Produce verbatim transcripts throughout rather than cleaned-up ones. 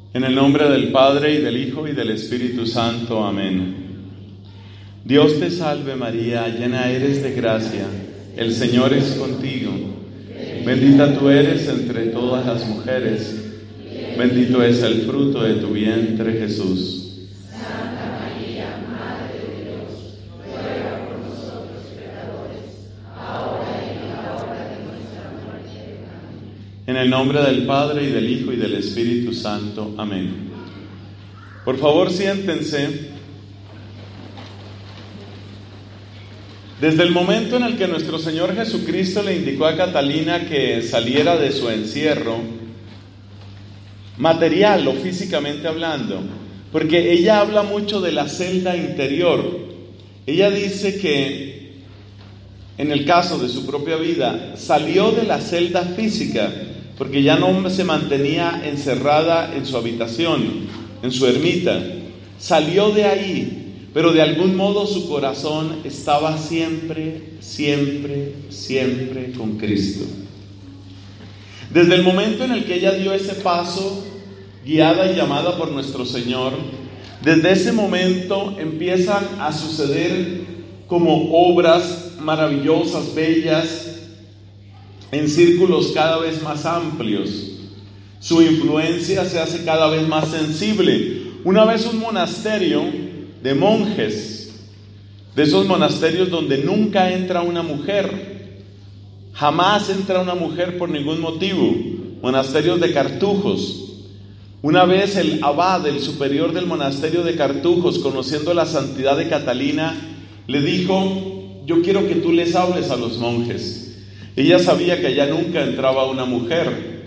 En el nombre del Padre, y del Hijo, y del Espíritu Santo. Amén. Dios te salve María, llena eres de gracia, el Señor es contigo. Bendita tú eres entre todas las mujeres, bendito es el fruto de tu vientre, Jesús. Santa María, Madre de Dios, ruega por nosotros pecadores, ahora y en la hora de nuestra muerte. Amén. En el nombre del Padre, y del Hijo, y del Espíritu Santo. Amén. Por favor, siéntense. Desde el momento en el que nuestro Señor Jesucristo le indicó a Catalina que saliera de su encierro, material o físicamente hablando, porque ella habla mucho de la celda interior. Ella dice que, en el caso de su propia vida, salió de la celda física, porque ya no se mantenía encerrada en su habitación, en su ermita. Salió de ahí, pero de algún modo su corazón estaba siempre, siempre, siempre con Cristo. Desde el momento en el que ella dio ese paso, guiada y llamada por nuestro Señor, desde ese momento empiezan a suceder como obras maravillosas, bellas, en círculos cada vez más amplios. Su influencia se hace cada vez más sensible. Una vez un monasterio de monjes, de esos monasterios donde nunca entra una mujer, jamás entra una mujer por ningún motivo, monasterios de Cartujos. Una vez el abad, el superior del monasterio de Cartujos, conociendo la santidad de Catalina, le dijo: yo quiero que tú les hables a los monjes. Ella sabía que allá nunca entraba una mujer,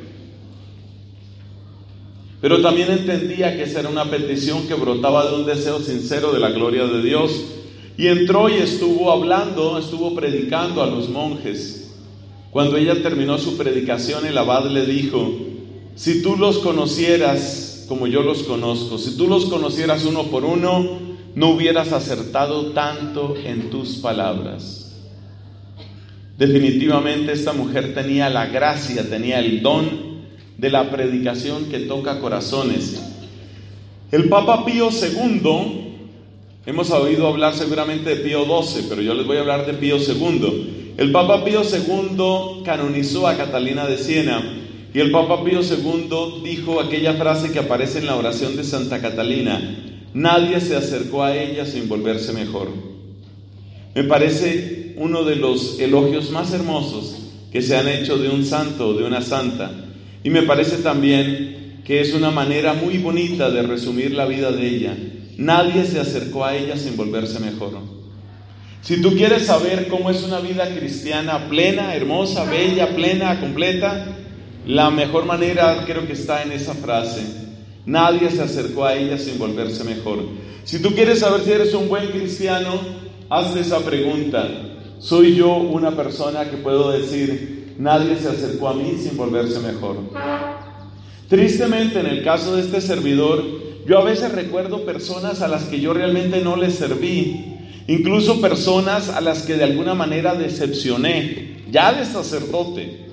pero también entendía que esa era una petición que brotaba de un deseo sincero de la gloria de Dios. Y entró y estuvo hablando, estuvo predicando a los monjes. Cuando ella terminó su predicación, el abad le dijo: si tú los conocieras como yo los conozco, si tú los conocieras uno por uno, no hubieras acertado tanto en tus palabras. Definitivamente esta mujer tenía la gracia, tenía el don de la predicación que toca corazones. El Papa Pío segundo, hemos oído hablar seguramente de Pío doce, pero yo les voy a hablar de Pío segundo. El Papa Pío segundo canonizó a Catalina de Siena, y el Papa Pío segundo dijo aquella frase que aparece en la oración de Santa Catalina: nadie se acercó a ella sin volverse mejor. Me parece uno de los elogios más hermosos que se han hecho de un santo o de una santa. Y me parece también que es una manera muy bonita de resumir la vida de ella. Nadie se acercó a ella sin volverse mejor. Si tú quieres saber cómo es una vida cristiana plena, hermosa, bella, plena, completa, la mejor manera creo que está en esa frase: nadie se acercó a ella sin volverse mejor. Si tú quieres saber si eres un buen cristiano, hazte esa pregunta: ¿soy yo una persona que puedo decir nadie se acercó a mí sin volverse mejor? Tristemente, en el caso de este servidor, yo a veces recuerdo personas a las que yo realmente no les serví, incluso personas a las que de alguna manera decepcioné, ya de sacerdote.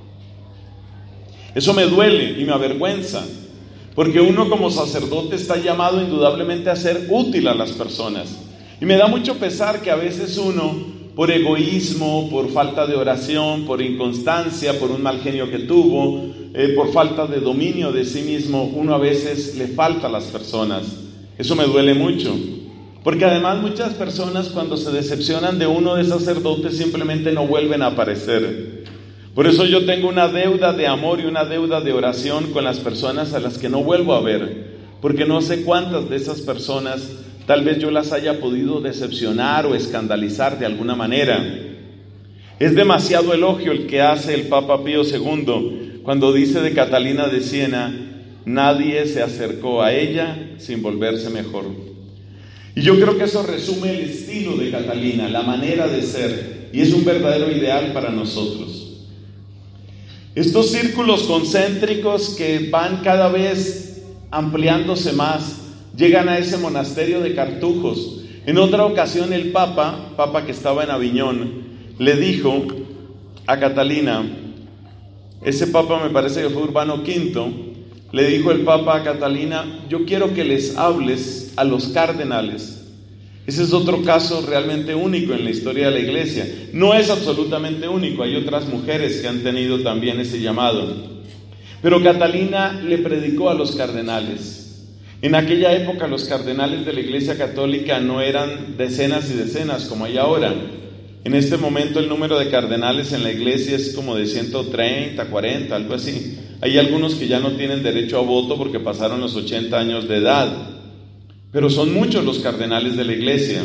Eso me duele y me avergüenza, porque uno como sacerdote está llamado indudablemente a ser útil a las personas. Y me da mucho pesar que a veces uno, por egoísmo, por falta de oración, por inconstancia, por un mal genio que tuvo, eh, por falta de dominio de sí mismo, uno a veces le falta a las personas. Eso me duele mucho, porque además muchas personas, cuando se decepcionan de uno de sacerdotes, simplemente no vuelven a aparecer. Por eso yo tengo una deuda de amor y una deuda de oración con las personas a las que no vuelvo a ver, porque no sé cuántas de esas personas tal vez yo las haya podido decepcionar o escandalizar de alguna manera. Es demasiado elogio el que hace el Papa Pío segundo cuando dice de Catalina de Siena: nadie se acercó a ella sin volverse mejor. Y yo creo que eso resume el estilo de Catalina, la manera de ser, y es un verdadero ideal para nosotros. Estos círculos concéntricos que van cada vez ampliándose más, llegan a ese monasterio de Cartujos. En otra ocasión el Papa, Papa que estaba en Aviñón, le dijo a Catalina, ese Papa me parece que fue Urbano quinto, le dijo el Papa a Catalina: yo quiero que les hables a los cardenales. Ese es otro caso realmente único en la historia de la Iglesia. No es absolutamente único, hay otras mujeres que han tenido también ese llamado. Pero Catalina le predicó a los cardenales. En aquella época los cardenales de la Iglesia Católica no eran decenas y decenas como hay ahora. En este momento el número de cardenales en la Iglesia es como de ciento treinta, cuarenta, algo así. Hay algunos que ya no tienen derecho a voto porque pasaron los ochenta años de edad. Pero son muchos los cardenales de la Iglesia.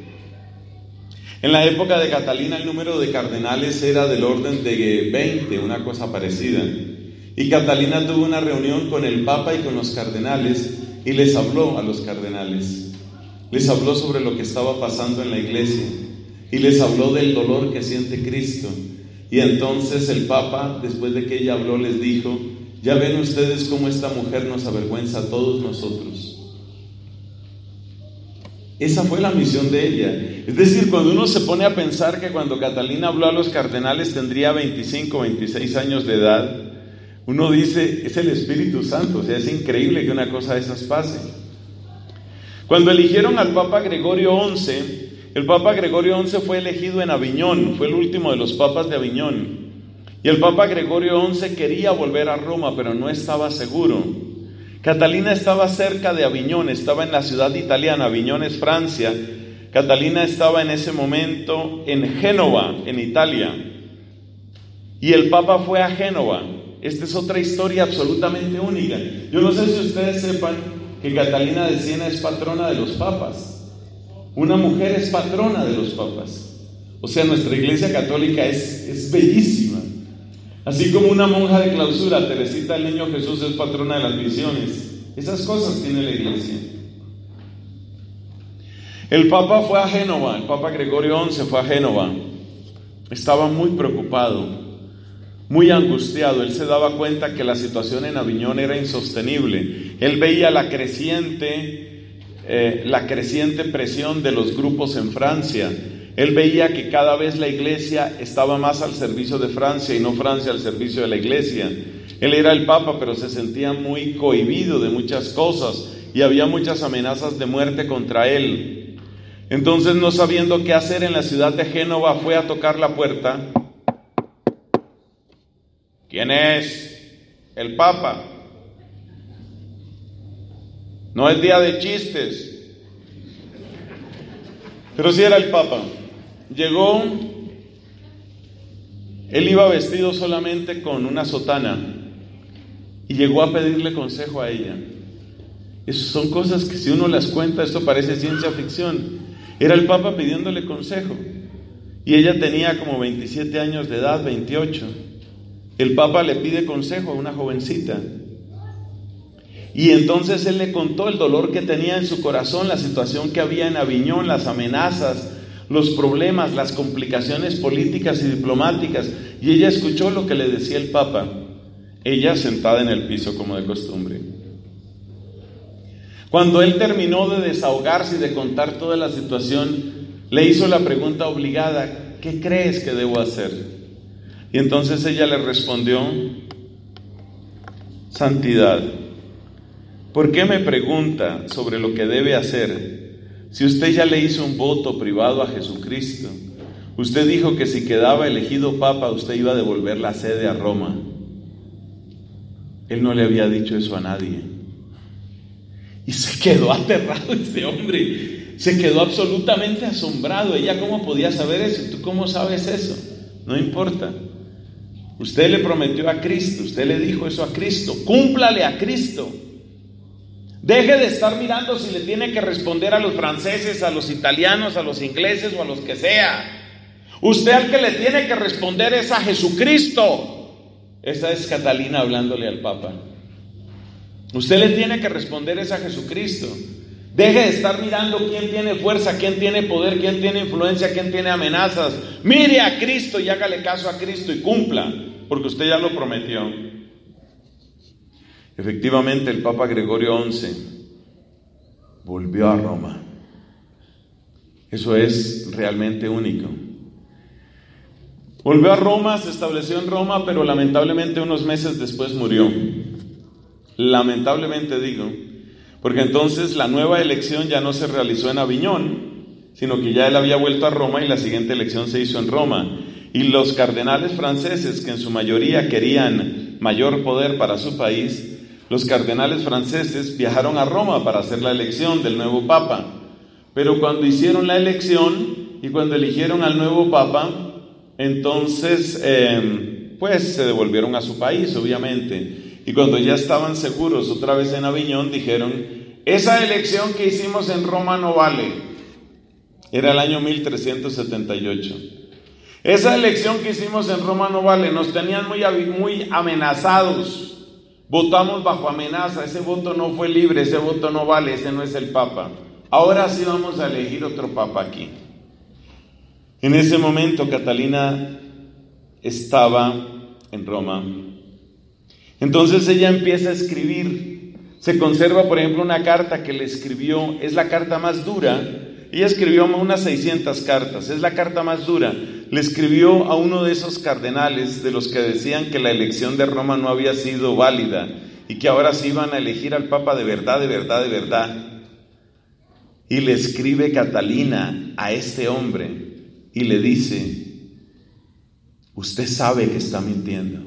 En la época de Catalina el número de cardenales era del orden de veinte, una cosa parecida. Y Catalina tuvo una reunión con el Papa y con los cardenales y les habló a los cardenales. Les habló sobre lo que estaba pasando en la Iglesia y les habló del dolor que siente Cristo. Y entonces el Papa, después de que ella habló, les dijo: ya ven ustedes cómo esta mujer nos avergüenza a todos nosotros. Esa fue la misión de ella. Es decir, cuando uno se pone a pensar que cuando Catalina habló a los cardenales tendría veinticinco, veintiséis años de edad, uno dice, es el Espíritu Santo. O sea, es increíble que una cosa de esas pase. Cuando eligieron al Papa Gregorio once, el Papa Gregorio once fue elegido en Aviñón, fue el último de los papas de Aviñón. Y el Papa Gregorio once quería volver a Roma, pero no estaba seguro. Catalina estaba cerca de Aviñón, estaba en la ciudad italiana. Aviñón es Francia. Catalina estaba en ese momento en Génova, en Italia. Y el Papa fue a Génova. Esta es otra historia absolutamente única. Yo no sé si ustedes sepan que Catalina de Siena es patrona de los papas. Una mujer es patrona de los papas. O sea, nuestra Iglesia Católica es, es bellísima. Así como una monja de clausura, Teresita del Niño Jesús, es patrona de las misiones. Esas cosas tiene la Iglesia. El Papa fue a Génova, el Papa Gregorio once fue a Génova. Estaba muy preocupado, muy angustiado. Él se daba cuenta que la situación en Aviñón era insostenible. Él veía la creciente, eh, la creciente presión de los grupos en Francia. Él veía que cada vez la Iglesia estaba más al servicio de Francia y no Francia al servicio de la Iglesia. Él era el Papa, pero se sentía muy cohibido de muchas cosas y había muchas amenazas de muerte contra él. Entonces, no sabiendo qué hacer en la ciudad de Génova, fue a tocar la puerta. ¿Quién es? El Papa. No es día de chistes. Pero sí era el Papa. Llegó, él iba vestido solamente con una sotana y llegó a pedirle consejo a ella. Esas son cosas que si uno las cuenta, esto parece ciencia ficción. Era el Papa pidiéndole consejo y ella tenía como veintisiete años de edad, veintiocho. El Papa le pide consejo a una jovencita. Y entonces él le contó el dolor que tenía en su corazón, la situación que había en Aviñón, las amenazas, los problemas, las complicaciones políticas y diplomáticas. Y ella escuchó lo que le decía el Papa, ella sentada en el piso como de costumbre. Cuando él terminó de desahogarse y de contar toda la situación, le hizo la pregunta obligada: ¿qué crees que debo hacer? Y entonces ella le respondió: santidad, ¿por qué me pregunta sobre lo que debe hacer? Si usted ya le hizo un voto privado a Jesucristo, usted dijo que si quedaba elegido Papa, usted iba a devolver la sede a Roma. Él no le había dicho eso a nadie. Y se quedó aterrado este hombre, se quedó absolutamente asombrado. Ella, ¿cómo podía saber eso? ¿Tú cómo sabes eso? No importa. Usted le prometió a Cristo, usted le dijo eso a Cristo, cúmplale a Cristo. Deje de estar mirando si le tiene que responder a los franceses, a los italianos, a los ingleses o a los que sea. Usted al que le tiene que responder es a Jesucristo. Esa es Catalina hablándole al Papa. Usted le tiene que responder es a Jesucristo. Deje de estar mirando quién tiene fuerza, quién tiene poder, quién tiene influencia, quién tiene amenazas. Mire a Cristo y hágale caso a Cristo y cumpla, porque usted ya lo prometió. Efectivamente, el Papa Gregorio once volvió a Roma. Eso es realmente único. Volvió a Roma, se estableció en Roma, pero lamentablemente unos meses después murió. lamentablemente digo, porque entonces la nueva elección ya no se realizó en Aviñón, sino que ya él había vuelto a Roma y la siguiente elección se hizo en Roma. Y los cardenales franceses, que en su mayoría querían mayor poder para su país, los cardenales franceses viajaron a Roma para hacer la elección del nuevo papa. Pero cuando hicieron la elección y cuando eligieron al nuevo papa, entonces eh, pues se devolvieron a su país, obviamente. Y cuando ya estaban seguros otra vez en Aviñón, dijeron: esa elección que hicimos en Roma no vale. Era el año mil trescientos setenta y ocho. Esa elección que hicimos en Roma no vale, nos tenían muy, muy amenazados. Votamos bajo amenaza, ese voto no fue libre, ese voto no vale, ese no es el papa. Ahora sí vamos a elegir otro papa aquí. En ese momento Catalina estaba en Roma. Entonces ella empieza a escribir. Se conserva, por ejemplo, una carta que le escribió, es la carta más dura. Ella escribió unas seiscientas cartas, es la carta más dura. Le escribió a uno de esos cardenales de los que decían que la elección de Roma no había sido válida y que ahora sí iban a elegir al Papa de verdad, de verdad, de verdad. Y le escribe Catalina a este hombre y le dice: usted sabe que está mintiendo.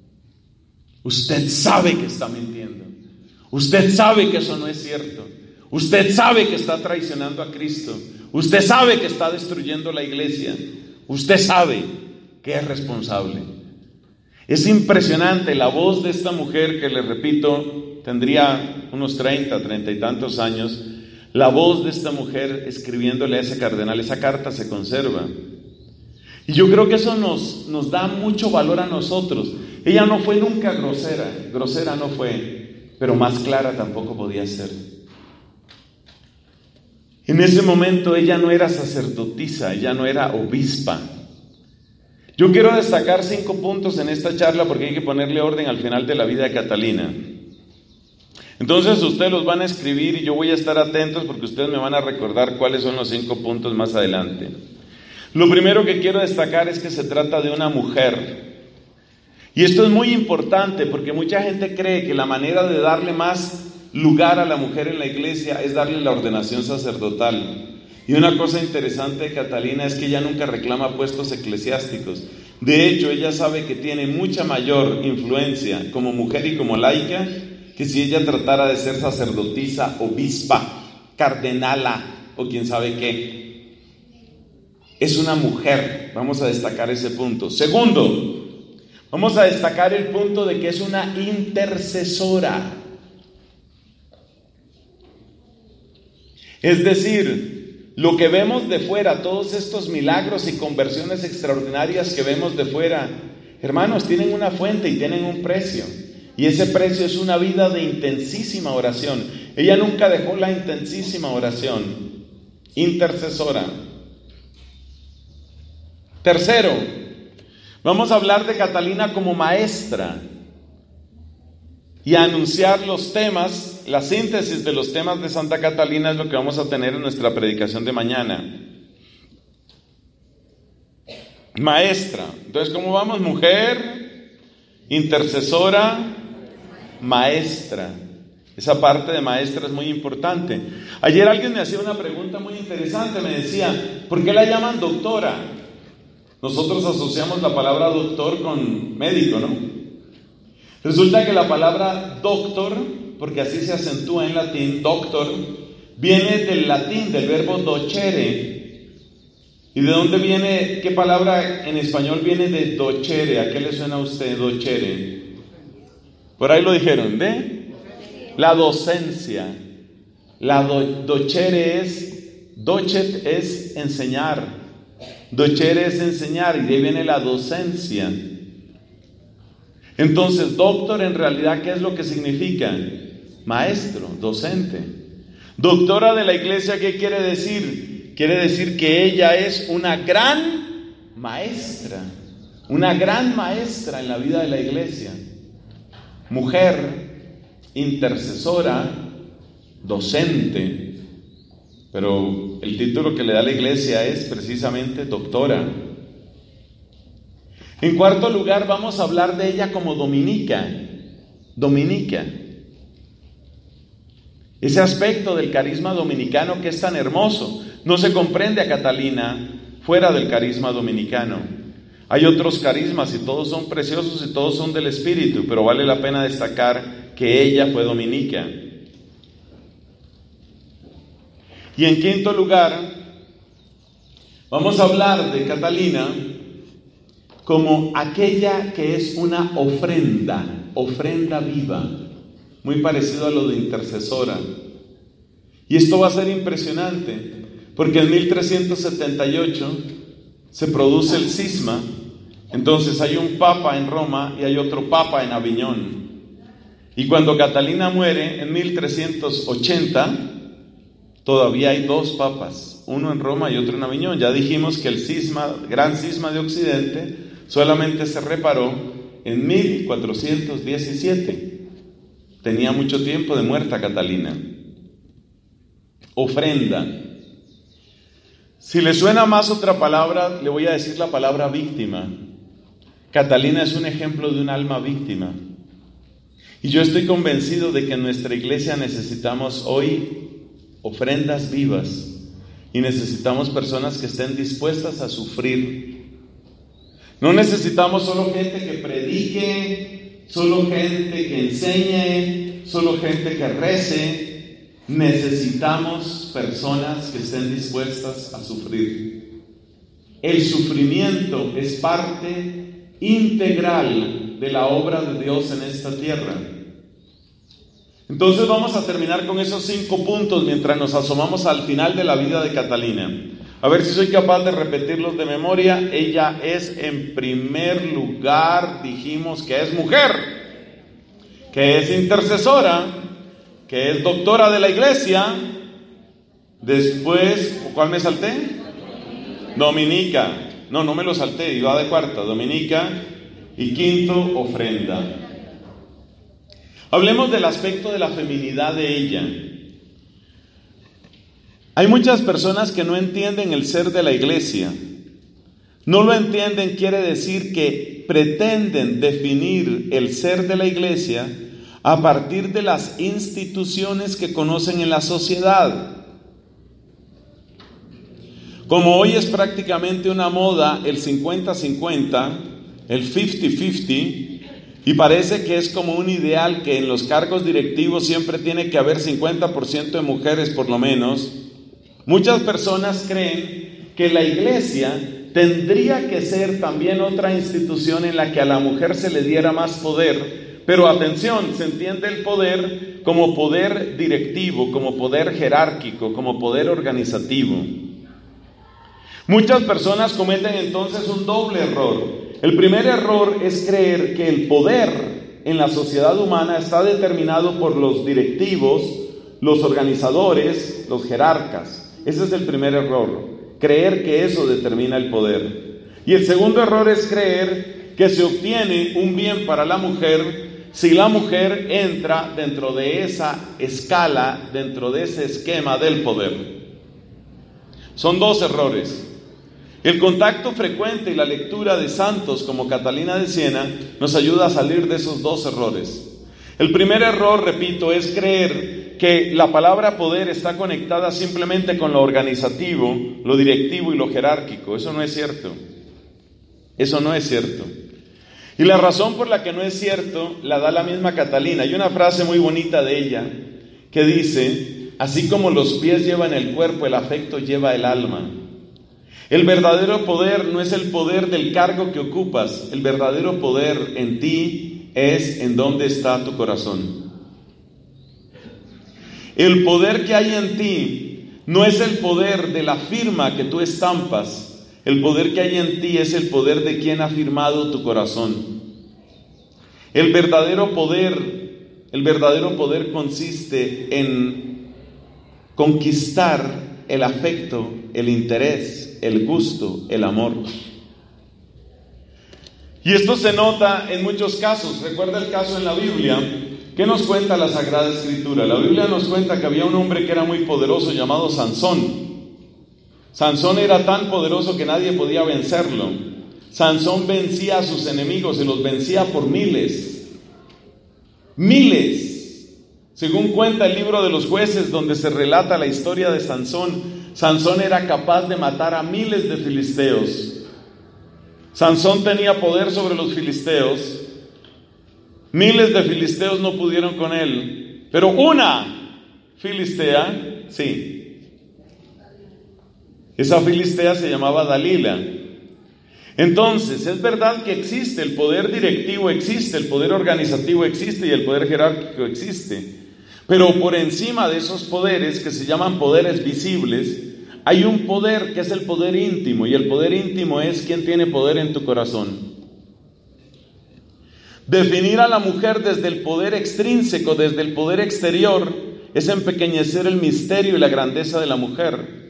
Usted sabe que está mintiendo. Usted sabe que eso no es cierto. Usted sabe que está traicionando a Cristo. Usted sabe que está destruyendo la iglesia. Usted sabe que es responsable. Es impresionante la voz de esta mujer que, le repito, tendría unos treinta, treinta y tantos años. La voz de esta mujer escribiéndole a ese cardenal, esa carta se conserva. Y yo creo que eso nos, nos da mucho valor a nosotros. Ella no fue nunca grosera, grosera no fue, pero más clara tampoco podía ser. En ese momento ella no era sacerdotisa, ella no era obispa. Yo quiero destacar cinco puntos en esta charla porque hay que ponerle orden al final de la vida de Catalina. Entonces ustedes los van a escribir y yo voy a estar atentos porque ustedes me van a recordar cuáles son los cinco puntos más adelante. Lo primero que quiero destacar es que se trata de una mujer. Y esto es muy importante porque mucha gente cree que la manera de darle más lugar a la mujer en la iglesia es darle la ordenación sacerdotal. Y una cosa interesante de Catalina es que ella nunca reclama puestos eclesiásticos. De hecho, ella sabe que tiene mucha mayor influencia como mujer y como laica que si ella tratara de ser sacerdotisa, obispa, cardenala o quién sabe qué. Es una mujer, vamos a destacar ese punto. Segundo, vamos a destacar el punto de que es una intercesora. Es decir, lo que vemos de fuera, todos estos milagros y conversiones extraordinarias que vemos de fuera, hermanos, tienen una fuente y tienen un precio. Y ese precio es una vida de intensísima oración. Ella nunca dejó la intensísima oración. Intercesora. Tercero, vamos a hablar de Catalina como maestra y a anunciar los temas, la síntesis de los temas de Santa Catalina es lo que vamos a tener en nuestra predicación de mañana. Maestra. Entonces, ¿cómo vamos? Mujer, intercesora, maestra. Esa parte de maestra es muy importante. Ayer alguien me hacía una pregunta muy interesante, me decía, ¿por qué la llaman doctora? Nosotros asociamos la palabra doctor con médico, ¿no? Resulta que la palabra doctor, porque así se acentúa en latín, doctor, viene del latín, del verbo docere. ¿Y de dónde viene? ¿Qué palabra en español viene de docere? ¿A qué le suena a usted docere? Por ahí lo dijeron, ¿ve? La docencia. La do, docere es, docet es enseñar. Docere es enseñar y de ahí viene la docencia. Entonces, doctor en realidad, ¿qué es lo que significa? Maestro, docente. Doctora de la iglesia, ¿qué quiere decir? Quiere decir que ella es una gran maestra, una gran maestra en la vida de la iglesia. Mujer, intercesora, docente, pero el título que le da la iglesia es precisamente doctora. En cuarto lugar, vamos a hablar de ella como dominica. Dominica. Ese aspecto del carisma dominicano que es tan hermoso. No se comprende a Catalina fuera del carisma dominicano. Hay otros carismas y todos son preciosos y todos son del Espíritu, pero vale la pena destacar que ella fue dominica. Y en quinto lugar, vamos a hablar de Catalina como aquella que es una ofrenda, ofrenda viva, muy parecido a lo de intercesora. Y esto va a ser impresionante, porque en mil trescientos setenta y ocho se produce el cisma. Entonces hay un papa en Roma y hay otro papa en Aviñón. Y cuando Catalina muere en mil trescientos ochenta, todavía hay dos papas, uno en Roma y otro en Aviñón. Ya dijimos que el cisma, gran cisma de Occidente, solamente se reparó en mil cuatrocientos diecisiete. Tenía mucho tiempo de muerta Catalina. Ofrenda. Si le suena más otra palabra, le voy a decir la palabra víctima. Catalina es un ejemplo de un alma víctima. Y yo estoy convencido de que en nuestra iglesia necesitamos hoy ofrendas vivas y necesitamos personas que estén dispuestas a sufrir. No necesitamos solo gente que predique, solo gente que enseñe, solo gente que rece. Necesitamos personas que estén dispuestas a sufrir. El sufrimiento es parte integral de la obra de Dios en esta tierra. Entonces vamos a terminar con esos cinco puntos mientras nos asomamos al final de la vida de Catalina. A ver si soy capaz de repetirlos de memoria. Ella es, en primer lugar, dijimos que es mujer, que es intercesora, que es doctora de la iglesia. Después, ¿cuál me salté? Dominica. No, no me lo salté, iba de cuarta. Dominica. Y quinto, ofrenda. Hablemos del aspecto de la feminidad de ella. Hay muchas personas que no entienden el ser de la iglesia. No lo entienden quiere decir que pretenden definir el ser de la iglesia a partir de las instituciones que conocen en la sociedad. Como hoy es prácticamente una moda el cincuenta cincuenta, el cincuenta cincuenta, y parece que es como un ideal que en los cargos directivos siempre tiene que haber cincuenta por ciento de mujeres por lo menos, muchas personas creen que la iglesia tendría que ser también otra institución en la que a la mujer se le diera más poder. Pero atención, se entiende el poder como poder directivo, como poder jerárquico, como poder organizativo. Muchas personas cometen entonces un doble error. El primer error es creer que el poder en la sociedad humana está determinado por los directivos, los organizadores, los jerarcas. Ese es el primer error, creer que eso determina el poder. Y el segundo error es creer que se obtiene un bien para la mujer si la mujer entra dentro de esa escala, dentro de ese esquema del poder. Son dos errores. El contacto frecuente y la lectura de santos como Catalina de Siena nos ayuda a salir de esos dos errores. El primer error, repito, es creer que la palabra poder está conectada simplemente con lo organizativo, lo directivo y lo jerárquico. Eso no es cierto. Eso no es cierto. Y la razón por la que no es cierto la da la misma Catalina. Hay una frase muy bonita de ella que dice: así como los pies llevan el cuerpo, el afecto lleva el alma. El verdadero poder no es el poder del cargo que ocupas. El verdadero poder en ti es en dónde está tu corazón. El poder que hay en ti no es el poder de la firma que tú estampas. El poder que hay en ti es el poder de quien ha firmado tu corazón. El verdadero poder, el verdadero poder consiste en conquistar el afecto, el interés, el gusto, el amor. Y esto se nota en muchos casos. Recuerda el caso en la Biblia. ¿Qué nos cuenta la Sagrada Escritura? La Biblia nos cuenta que había un hombre que era muy poderoso llamado Sansón. Sansón era tan poderoso que nadie podía vencerlo. Sansón vencía a sus enemigos y los vencía por miles. Miles. Según cuenta el libro de los Jueces, donde se relata la historia de Sansón, Sansón era capaz de matar a miles de filisteos. Sansón tenía poder sobre los filisteos. Miles de filisteos no pudieron con él, pero una filistea, sí. Esa filistea se llamaba Dalila. Entonces, es verdad que existe, el poder directivo existe, el poder organizativo existe y el poder jerárquico existe. Pero por encima de esos poderes, que se llaman poderes visibles, hay un poder que es el poder íntimo, y el poder íntimo es quien tiene poder en tu corazón. Definir a la mujer desde el poder extrínseco, desde el poder exterior, es empequeñecer el misterio y la grandeza de la mujer.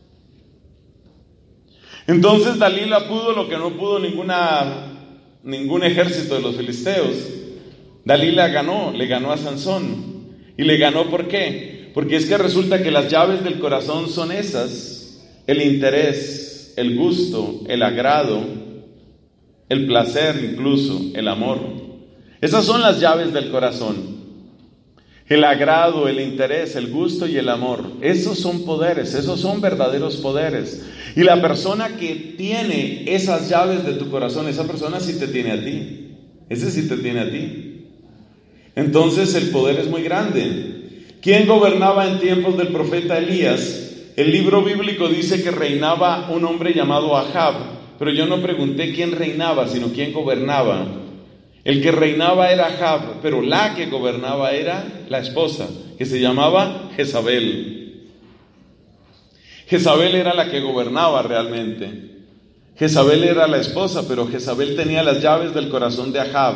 Entonces Dalila pudo lo que no pudo ninguna, ningún ejército de los filisteos. Dalila ganó, le ganó a Sansón. ¿Y le ganó por qué? Porque es que resulta que las llaves del corazón son esas: el interés, el gusto, el agrado, el placer, incluso el amor. Esas son las llaves del corazón. El agrado, el interés, el gusto y el amor. Esos son poderes, esos son verdaderos poderes. Y la persona que tiene esas llaves de tu corazón, esa persona sí te tiene a ti. Ese sí te tiene a ti. Entonces el poder es muy grande. ¿Quién gobernaba en tiempos del profeta Elías? El libro bíblico dice que reinaba un hombre llamado Ahab, pero yo no pregunté quién reinaba, sino quién gobernaba. El que reinaba era Ahab, pero la que gobernaba era la esposa, que se llamaba Jezabel. Jezabel era la que gobernaba realmente. Jezabel era la esposa, pero Jezabel tenía las llaves del corazón de Ahab.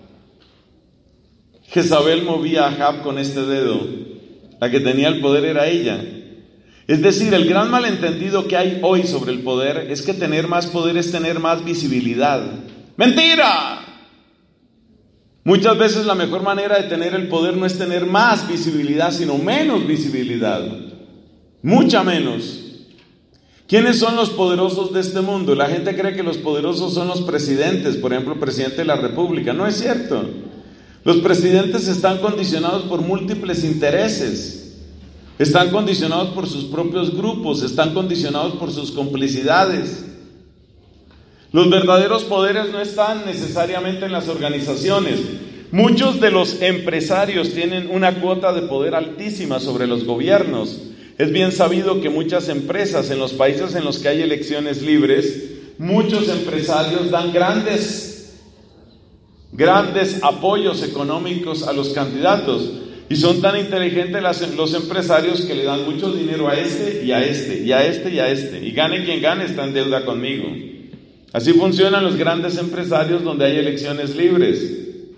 Jezabel movía a Ahab con este dedo. La que tenía el poder era ella. Es decir, el gran malentendido que hay hoy sobre el poder es que tener más poder es tener más visibilidad. ¡Mentira! Muchas veces la mejor manera de tener el poder no es tener más visibilidad, sino menos visibilidad. Mucha menos. ¿Quiénes son los poderosos de este mundo? La gente cree que los poderosos son los presidentes, por ejemplo, el presidente de la República. No es cierto. Los presidentes están condicionados por múltiples intereses. Están condicionados por sus propios grupos, están condicionados por sus complicidades. Los verdaderos poderes no están necesariamente en las organizaciones. Muchos de los empresarios tienen una cuota de poder altísima sobre los gobiernos. Es bien sabido que muchas empresas en los países en los que hay elecciones libres, muchos empresarios dan grandes, grandes apoyos económicos a los candidatos. Y son tan inteligentes las, los empresarios que le dan mucho dinero a este y a este y a este y a este. Y gane quien gane, está en deuda conmigo. Así funcionan los grandes empresarios donde hay elecciones libres.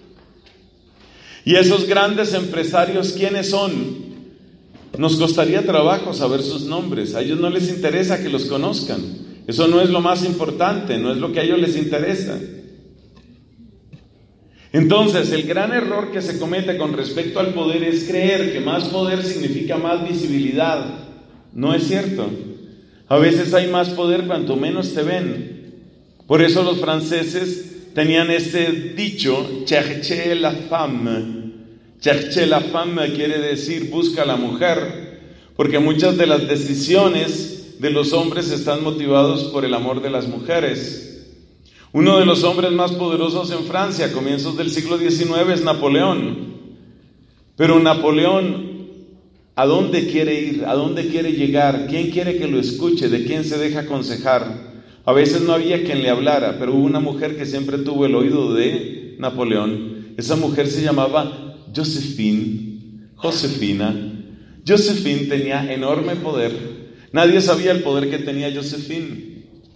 Y esos grandes empresarios, ¿quiénes son? Nos costaría trabajo saber sus nombres. A ellos no les interesa que los conozcan. Eso no es lo más importante, no es lo que a ellos les interesa. Entonces, el gran error que se comete con respecto al poder es creer que más poder significa más visibilidad. No es cierto. A veces hay más poder cuanto menos te ven. Por eso los franceses tenían este dicho, chercher la femme. Chercher la femme quiere decir busca a la mujer, porque muchas de las decisiones de los hombres están motivados por el amor de las mujeres. Uno de los hombres más poderosos en Francia, a comienzos del siglo diecinueve, es Napoleón. Pero Napoleón, ¿a dónde quiere ir? ¿A dónde quiere llegar? ¿Quién quiere que lo escuche? ¿De quién se deja aconsejar? A veces no había quien le hablara, pero hubo una mujer que siempre tuvo el oído de Napoleón. Esa mujer se llamaba Josephine, Josefina. Josephine tenía enorme poder. Nadie sabía el poder que tenía Josephine.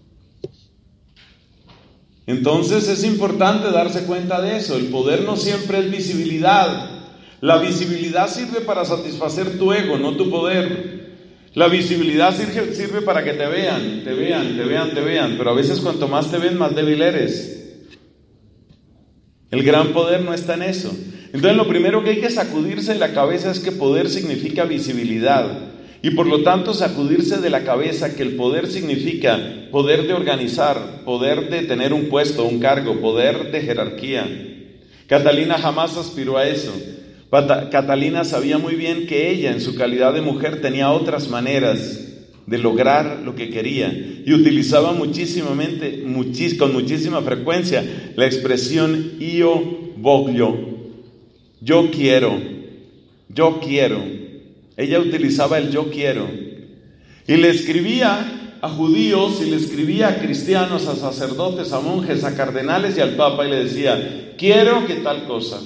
Entonces es importante darse cuenta de eso. El poder no siempre es visibilidad. La visibilidad sirve para satisfacer tu ego, no tu poder. La visibilidad sirve, sirve para que te vean, te vean, te vean, te vean. Pero a veces cuanto más te ven, más débil eres. El gran poder no está en eso. Entonces lo primero que hay que sacudirse de la cabeza es que poder significa visibilidad. Y por lo tanto sacudirse de la cabeza que el poder significa poder de organizar, poder de tener un puesto, un cargo, poder de jerarquía. Catalina jamás aspiró a eso. Catalina sabía muy bien que ella, en su calidad de mujer, tenía otras maneras de lograr lo que quería y utilizaba muchísimamente, muchis, con muchísima frecuencia la expresión io voglio, yo quiero, yo quiero. Ella utilizaba el yo quiero y le escribía a judíos y le escribía a cristianos, a sacerdotes, a monjes, a cardenales y al papa y le decía, quiero que tal cosa.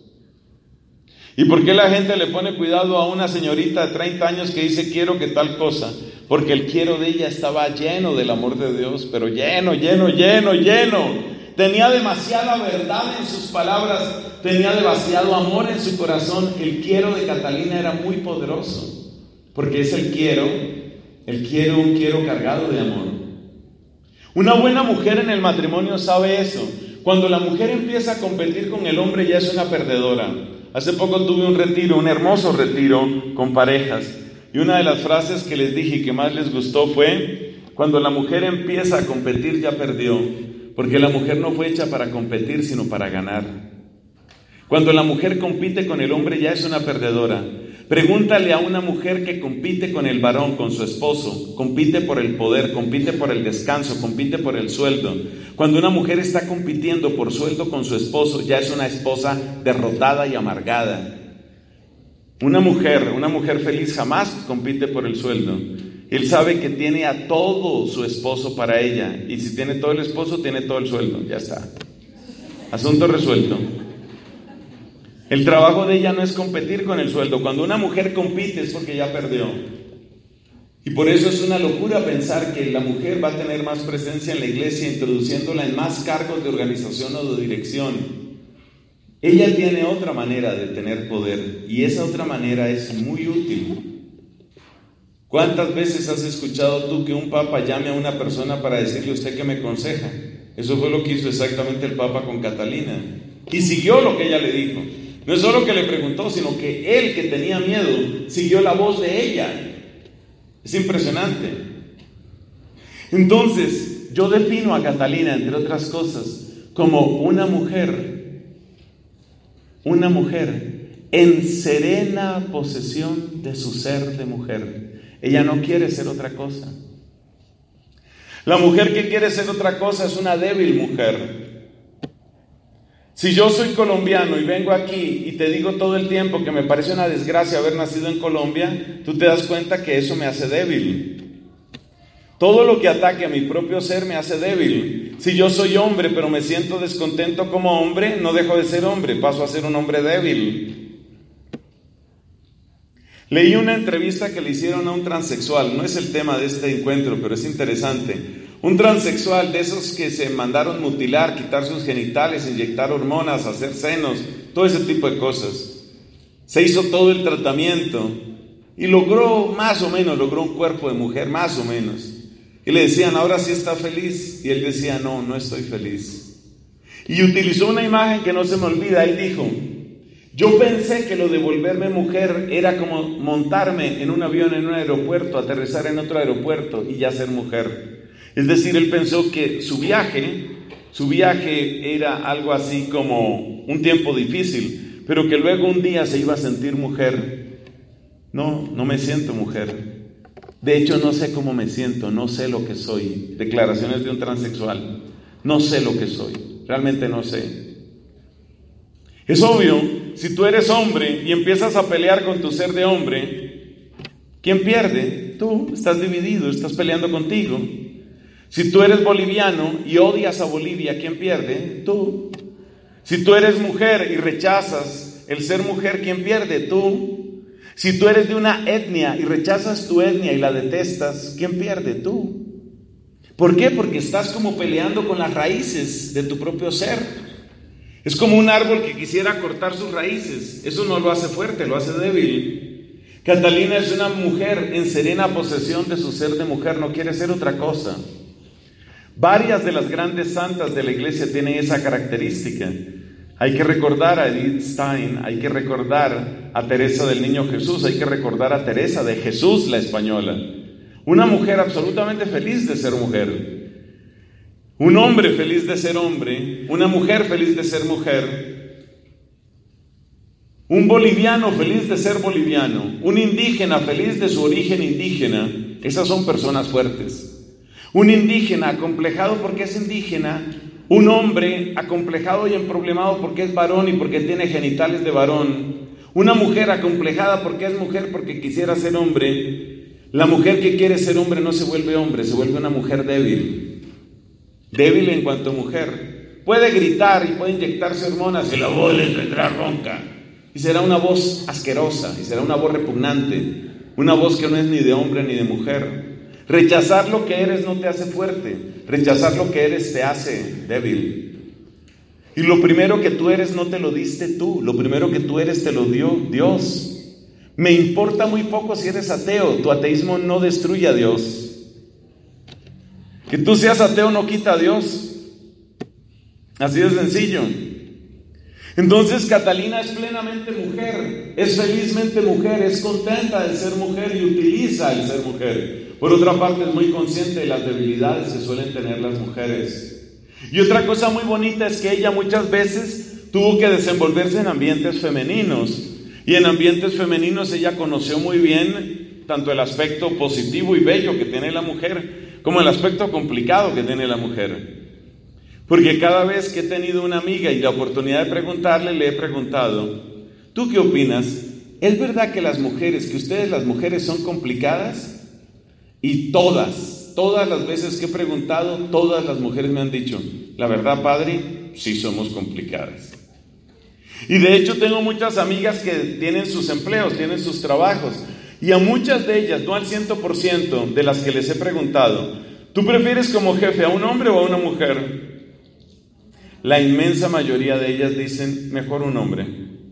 ¿Y por qué la gente le pone cuidado a una señorita de treinta años que dice quiero que tal cosa? Porque el quiero de ella estaba lleno del amor de Dios, pero lleno, lleno, lleno, lleno. Tenía demasiada verdad en sus palabras, tenía demasiado amor en su corazón. El quiero de Catalina era muy poderoso, porque es el quiero, el quiero, un quiero cargado de amor. Una buena mujer en el matrimonio sabe eso. Cuando la mujer empieza a competir con el hombre ya es una perdedora. Hace poco tuve un retiro, un hermoso retiro con parejas. Y una de las frases que les dije y que más les gustó fue, cuando la mujer empieza a competir ya perdió, porque la mujer no fue hecha para competir sino para ganar. Cuando la mujer compite con el hombre ya es una perdedora. Pregúntale a una mujer que compite con el varón, con su esposo, compite por el poder, compite por el descanso, compite por el sueldo. Cuando una mujer está compitiendo por sueldo con su esposo, ya es una esposa derrotada y amargada. Una mujer, una mujer feliz jamás compite por el sueldo. Él sabe que tiene a todo su esposo para ella, y si tiene todo el esposo, tiene todo el sueldo, ya está. Asunto resuelto. El trabajo de ella no es competir con el sueldo. Cuando una mujer compite es porque ya perdió. Y por eso es una locura pensar que la mujer va a tener más presencia en la iglesia, introduciéndola en más cargos de organización o de dirección. Ella tiene otra manera de tener poder, y esa otra manera es muy útil. ¿Cuántas veces has escuchado tú que un papa llame a una persona para decirle, ¿usted qué me aconseja? Eso fue lo que hizo exactamente el papa con Catalina. Y siguió lo que ella le dijo. No es solo que le preguntó, sino que él, que tenía miedo, siguió la voz de ella. Es impresionante. Entonces, yo defino a Catalina, entre otras cosas, como una mujer, una mujer en serena posesión de su ser de mujer. Ella no quiere ser otra cosa. La mujer que quiere ser otra cosa es una débil mujer. Si yo soy colombiano y vengo aquí y te digo todo el tiempo que me parece una desgracia haber nacido en Colombia, tú te das cuenta que eso me hace débil. Todo lo que ataque a mi propio ser me hace débil. Si yo soy hombre pero me siento descontento como hombre, no dejo de ser hombre, paso a ser un hombre débil. Leí una entrevista que le hicieron a un transexual, no es el tema de este encuentro, pero es interesante. Un transexual de esos que se mandaron mutilar, quitar sus genitales, inyectar hormonas, hacer senos, todo ese tipo de cosas. Se hizo todo el tratamiento y logró más o menos, logró un cuerpo de mujer, más o menos. Y le decían, ahora sí está feliz. Y él decía, no, no estoy feliz. Y utilizó una imagen que no se me olvida. Él dijo, yo pensé que lo de volverme mujer era como montarme en un avión en un aeropuerto, aterrizar en otro aeropuerto y ya ser mujer. Es decir, él pensó que su viaje, su viaje era algo así como un tiempo difícil, pero que luego un día se iba a sentir mujer. No, no me siento mujer. De hecho, no sé cómo me siento, no sé lo que soy. Declaraciones de un transexual. No sé lo que soy, realmente no sé. Es obvio, si tú eres hombre y empiezas a pelear con tu ser de hombre, ¿quién pierde? Tú, estás dividido, estás peleando contigo. Si tú eres boliviano y odias a Bolivia, ¿quién pierde? Tú. Si tú eres mujer y rechazas el ser mujer, ¿quién pierde? Tú. Si tú eres de una etnia y rechazas tu etnia y la detestas, ¿quién pierde? Tú. ¿Por qué? Porque estás como peleando con las raíces de tu propio ser. Es como un árbol que quisiera cortar sus raíces. Eso no lo hace fuerte, lo hace débil. Catalina es una mujer en serena posesión de su ser de mujer, no quiere ser otra cosa. Varias de las grandes santas de la iglesia tienen esa característica. Hay que recordar a Edith Stein, hay que recordar a Teresa del Niño Jesús, hay que recordar a Teresa de Jesús la española. Una mujer absolutamente feliz de ser mujer. Un hombre feliz de ser hombre, una mujer feliz de ser mujer. Un boliviano feliz de ser boliviano, un indígena feliz de su origen indígena, esas son personas fuertes. Un indígena acomplejado porque es indígena, un hombre acomplejado y emproblemado porque es varón y porque tiene genitales de varón, una mujer acomplejada porque es mujer porque quisiera ser hombre. La mujer que quiere ser hombre no se vuelve hombre, se vuelve una mujer débil. Débil en cuanto a mujer. Puede gritar y puede inyectarse hormonas y la voz le vendrá ronca. Y será una voz asquerosa, y será una voz repugnante, una voz que no es ni de hombre ni de mujer. Rechazar lo que eres no te hace fuerte, rechazar lo que eres te hace débil. Y lo primero que tú eres no te lo diste tú, lo primero que tú eres te lo dio Dios. Me importa muy poco si eres ateo, tu ateísmo no destruye a Dios. Que tú seas ateo no quita a Dios, así de sencillo. Entonces Catalina es plenamente mujer, es felizmente mujer, es contenta de ser mujer y utiliza el ser mujer. Por otra parte es muy consciente de las debilidades que suelen tener las mujeres. Y otra cosa muy bonita es que ella muchas veces tuvo que desenvolverse en ambientes femeninos. Y en ambientes femeninos ella conoció muy bien tanto el aspecto positivo y bello que tiene la mujer, como el aspecto complicado que tiene la mujer. Porque cada vez que he tenido una amiga y la oportunidad de preguntarle, le he preguntado, ¿tú qué opinas? ¿Es verdad que las mujeres, que ustedes las mujeres son complicadas? Y todas, todas las veces que he preguntado, todas las mujeres me han dicho, la verdad, padre, sí somos complicadas. Y de hecho tengo muchas amigas que tienen sus empleos, tienen sus trabajos, y a muchas de ellas, no al cien por ciento de las que les he preguntado, ¿tú prefieres como jefe a un hombre o a una mujer? La inmensa mayoría de ellas dicen, mejor un hombre.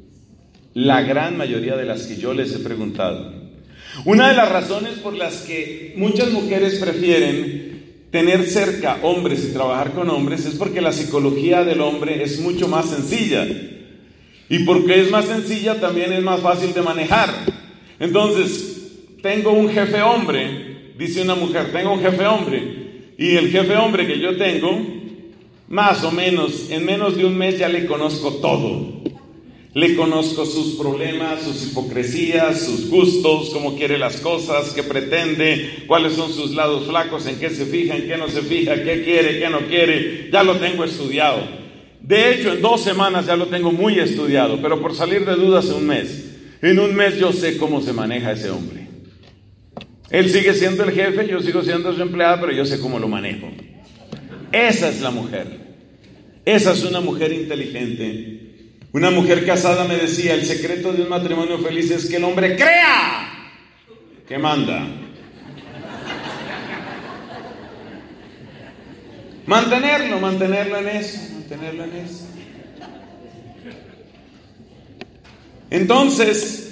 La gran mayoría de las que yo les he preguntado. Una de las razones por las que muchas mujeres prefieren tener cerca hombres y trabajar con hombres es porque la psicología del hombre es mucho más sencilla. Y porque es más sencilla también es más fácil de manejar. Entonces, tengo un jefe hombre, dice una mujer, tengo un jefe hombre. Y el jefe hombre que yo tengo, más o menos, en menos de un mes ya le conozco todo. Le conozco sus problemas, sus hipocresías, sus gustos, cómo quiere las cosas, qué pretende, cuáles son sus lados flacos, en qué se fija, en qué no se fija, qué quiere, qué no quiere. Ya lo tengo estudiado. De hecho, en dos semanas ya lo tengo muy estudiado, pero por salir de dudas en un mes. En un mes yo sé cómo se maneja ese hombre. Él sigue siendo el jefe, yo sigo siendo su empleada, pero yo sé cómo lo manejo. Esa es la mujer. Esa es una mujer inteligente. Una mujer casada me decía, el secreto de un matrimonio feliz es que el hombre crea que manda. Mantenerlo, mantenerlo en eso, mantenerlo en eso. Entonces,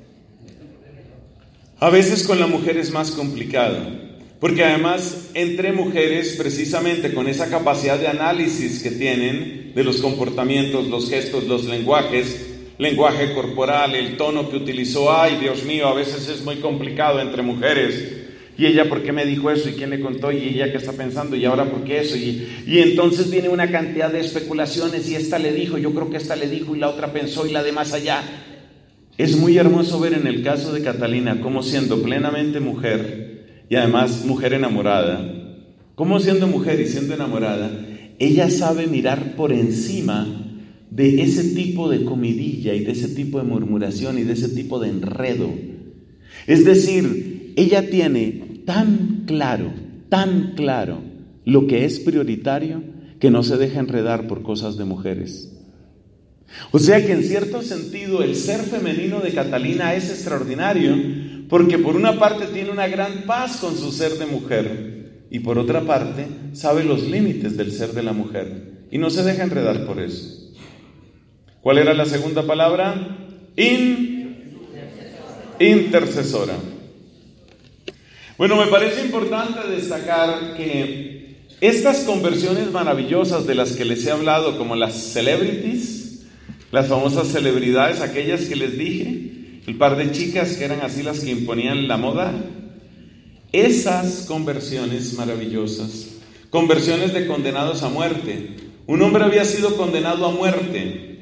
a veces con la mujer es más complicado. Porque además, entre mujeres, precisamente con esa capacidad de análisis que tienen de los comportamientos, los gestos, los lenguajes, lenguaje corporal, el tono que utilizó, ay, Dios mío, a veces es muy complicado entre mujeres. Y ella, ¿por qué me dijo eso? ¿Y quién le contó? ¿Y ella qué está pensando? ¿Y ahora por qué eso? Y, y entonces viene una cantidad de especulaciones, y esta le dijo, yo creo que esta le dijo, y la otra pensó, y la de más allá. Es muy hermoso ver en el caso de Catalina, cómo siendo plenamente mujer, y además mujer enamorada, como siendo mujer y siendo enamorada, ella sabe mirar por encima de ese tipo de comidilla y de ese tipo de murmuración y de ese tipo de enredo. Es decir, ella tiene tan claro, tan claro lo que es prioritario que no se deja enredar por cosas de mujeres. O sea que en cierto sentido el ser femenino de Catalina es extraordinario, porque por una parte tiene una gran paz con su ser de mujer y por otra parte sabe los límites del ser de la mujer y no se deja enredar por eso. ¿Cuál era la segunda palabra? In, intercesora. Bueno, me parece importante destacar que estas conversiones maravillosas de las que les he hablado, como las celebrities, las famosas celebridades, aquellas que les dije, el par de chicas que eran así las que imponían la moda, esas conversiones maravillosas, conversiones de condenados a muerte. Un hombre había sido condenado a muerte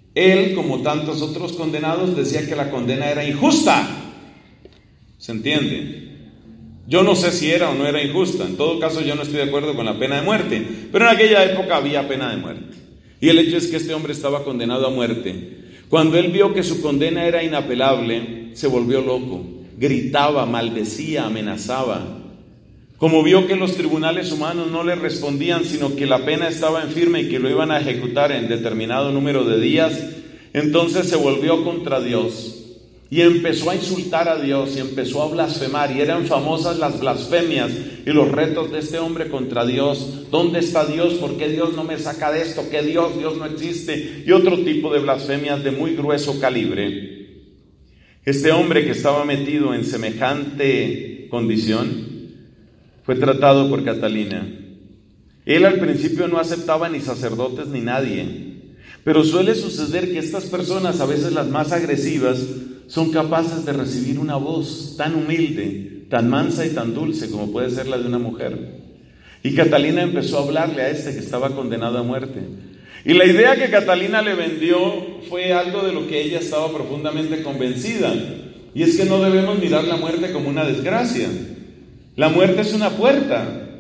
Él, como tantos otros condenados, decía que la condena era injusta. ¿Se entiende? Yo no sé si era o no era injusta. En todo caso, yo no estoy de acuerdo con la pena de muerte. Pero en aquella época había pena de muerte. Y el hecho es que este hombre estaba condenado a muerte. Cuando él vio que su condena era inapelable, se volvió loco. Gritaba, maldecía, amenazaba. Como vio que los tribunales humanos no le respondían, sino que la pena estaba en firme y que lo iban a ejecutar en determinado número de días, entonces se volvió contra Dios y empezó a insultar a Dios y empezó a blasfemar, y eran famosas las blasfemias y los retos de este hombre contra Dios. ¿Dónde está Dios? ¿Por qué Dios no me saca de esto? ¿Qué Dios? Dios no existe. Y otro tipo de blasfemias de muy grueso calibre. Este hombre que estaba metido en semejante condición fue tratado por Catalina. Él al principio no aceptaba ni sacerdotes ni nadie, pero suele suceder que estas personas, a veces las más agresivas, son capaces de recibir una voz tan humilde, tan mansa y tan dulce como puede ser la de una mujer. Y Catalina empezó a hablarle a este que estaba condenado a muerte. Y la idea que Catalina le vendió fue algo de lo que ella estaba profundamente convencida, y es que no debemos mirar la muerte como una desgracia. La muerte es una puerta,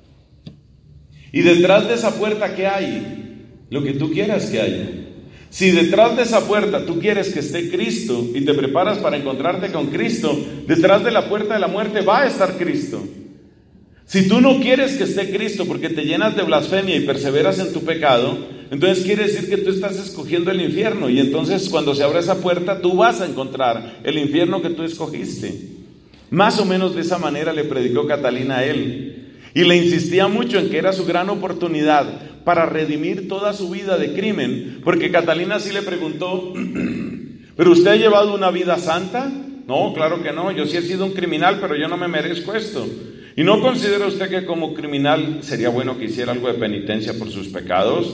y detrás de esa puerta, ¿qué hay? Lo que tú quieras que haya. Si detrás de esa puerta tú quieres que esté Cristo y te preparas para encontrarte con Cristo, detrás de la puerta de la muerte va a estar Cristo. Si tú no quieres que esté Cristo porque te llenas de blasfemia y perseveras en tu pecado, entonces quiere decir que tú estás escogiendo el infierno, y entonces cuando se abra esa puerta tú vas a encontrar el infierno que tú escogiste. Más o menos de esa manera le predicó Catalina a él, y le insistía mucho en que era su gran oportunidad para redimir toda su vida de crimen, porque Catalina sí le preguntó: ¿pero usted ha llevado una vida santa? No, claro que no, yo sí he sido un criminal, pero yo no me merezco esto. ¿Y no considera usted que como criminal sería bueno que hiciera algo de penitencia por sus pecados?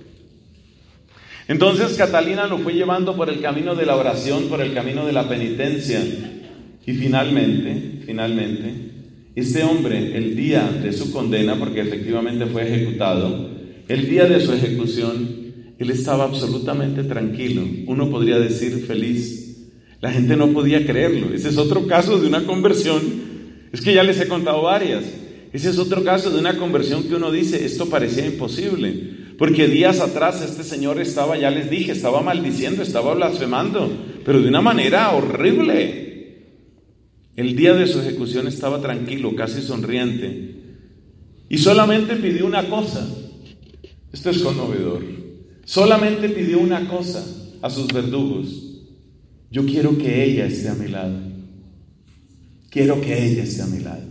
Entonces Catalina lo fue llevando por el camino de la oración, por el camino de la penitencia. Y finalmente, finalmente, este hombre, el día de su condena, porque efectivamente fue ejecutado, el día de su ejecución, él estaba absolutamente tranquilo. Uno podría decir feliz. La gente no podía creerlo. Ese es otro caso de una conversión. Es que ya les he contado varias. Ese es otro caso de una conversión que uno dice, esto parecía imposible. Porque días atrás este señor estaba, ya les dije, estaba maldiciendo, estaba blasfemando, pero de una manera horrible. El día de su ejecución estaba tranquilo, casi sonriente, y solamente pidió una cosa. Esto es conmovedor. Solamente pidió una cosa a sus verdugos: yo quiero que ella esté a mi lado. Quiero que ella esté a mi lado.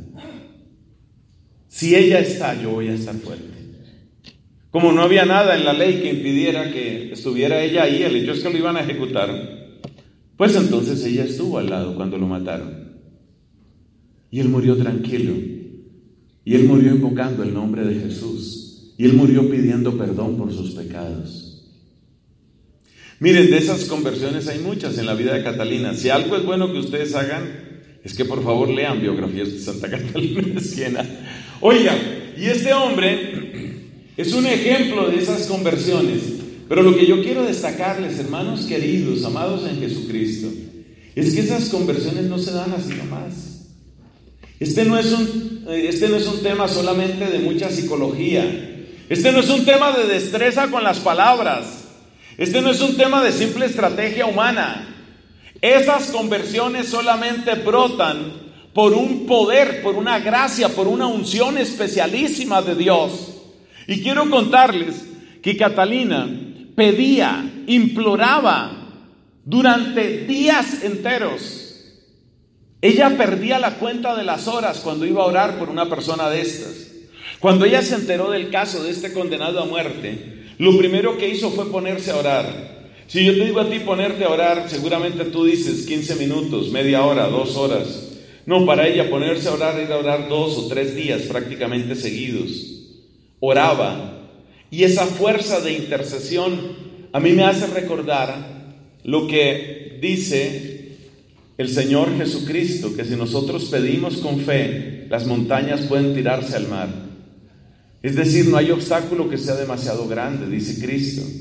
Si ella está, yo voy a estar fuerte. Como no había nada en la ley que impidiera que estuviera ella ahí, el hecho es que lo iban a ejecutar, pues entonces ella estuvo al lado cuando lo mataron. Y él murió tranquilo, y él murió invocando el nombre de Jesús, y él murió pidiendo perdón por sus pecados. Miren, de esas conversiones hay muchas en la vida de Catalina. Si algo es bueno que ustedes hagan, es que por favor lean biografías de Santa Catalina de Siena. Oigan, y este hombre es un ejemplo de esas conversiones. Pero lo que yo quiero destacarles, hermanos queridos, amados en Jesucristo, es que esas conversiones no se dan así nomás. Este no es un, este no es un tema solamente de mucha psicología. Este no es un tema de destreza con las palabras. Este no es un tema de simple estrategia humana. Esas conversiones solamente brotan por un poder, por una gracia, por una unción especialísima de Dios. Y quiero contarles que Catalina pedía, imploraba durante días enteros. Ella perdía la cuenta de las horas cuando iba a orar por una persona de estas. Cuando ella se enteró del caso de este condenado a muerte, lo primero que hizo fue ponerse a orar. Si yo te digo a ti ponerte a orar, seguramente tú dices quince minutos, media hora, dos horas. No, para ella ponerse a orar era orar dos o tres días prácticamente seguidos. Oraba. Y esa fuerza de intercesión a mí me hace recordar lo que dice el Señor Jesucristo, que si nosotros pedimos con fe, las montañas pueden tirarse al mar. Es decir, no hay obstáculo que sea demasiado grande, dice Cristo.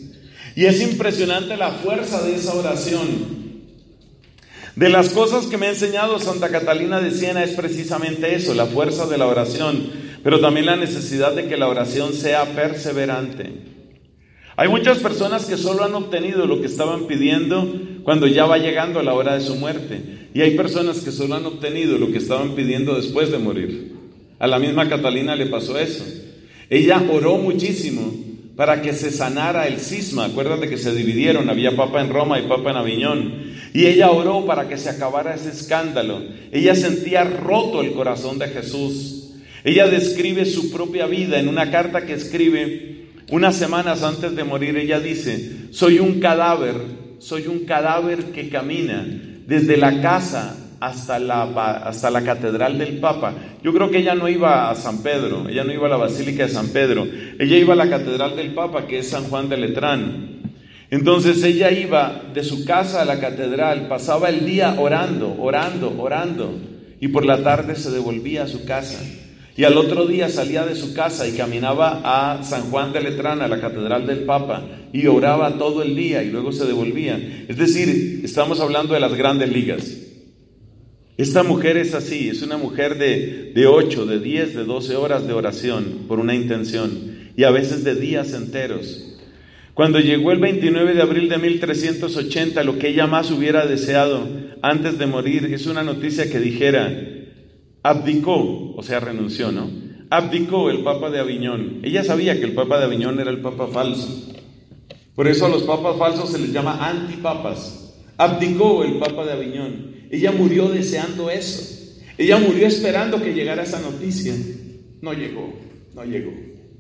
Y es impresionante la fuerza de esa oración. De las cosas que me ha enseñado Santa Catalina de Siena es precisamente eso, la fuerza de la oración, pero también la necesidad de que la oración sea perseverante. Hay muchas personas que solo han obtenido lo que estaban pidiendo cuando ya va llegando la hora de su muerte. Y hay personas que solo han obtenido lo que estaban pidiendo después de morir. A la misma Catalina le pasó eso. Ella oró muchísimo para que se sanara el cisma. Acuérdate que se dividieron, había papa en Roma y papa en Aviñón. Y ella oró para que se acabara ese escándalo. Ella sentía roto el corazón de Jesús. Ella describe su propia vida en una carta que escribe unas semanas antes de morir. Ella dice: soy un cadáver, soy un cadáver que camina desde la casa hasta la, hasta la catedral del Papa. Yo creo que ella no iba a San Pedro, ella no iba a la Basílica de San Pedro, ella iba a la catedral del Papa, que es San Juan de Letrán. Entonces ella iba de su casa a la catedral, pasaba el día orando, orando, orando, y por la tarde se devolvía a su casa. Y al otro día salía de su casa y caminaba a San Juan de Letrán, a la catedral del Papa, y oraba todo el día y luego se devolvía. Es decir, estamos hablando de las grandes ligas. Esta mujer es así, es una mujer de, de ocho, de diez, de doce horas de oración por una intención, y a veces de días enteros. Cuando llegó el veintinueve de abril de mil trescientos ochenta, lo que ella más hubiera deseado antes de morir es una noticia que dijera: abdicó, o sea, renunció, ¿no? Abdicó el Papa de Aviñón. Ella sabía que el Papa de Aviñón era el Papa falso. Por eso a los papas falsos se les llama antipapas. Abdicó el Papa de Aviñón. Ella murió deseando eso. Ella murió esperando que llegara esa noticia. No llegó, no llegó.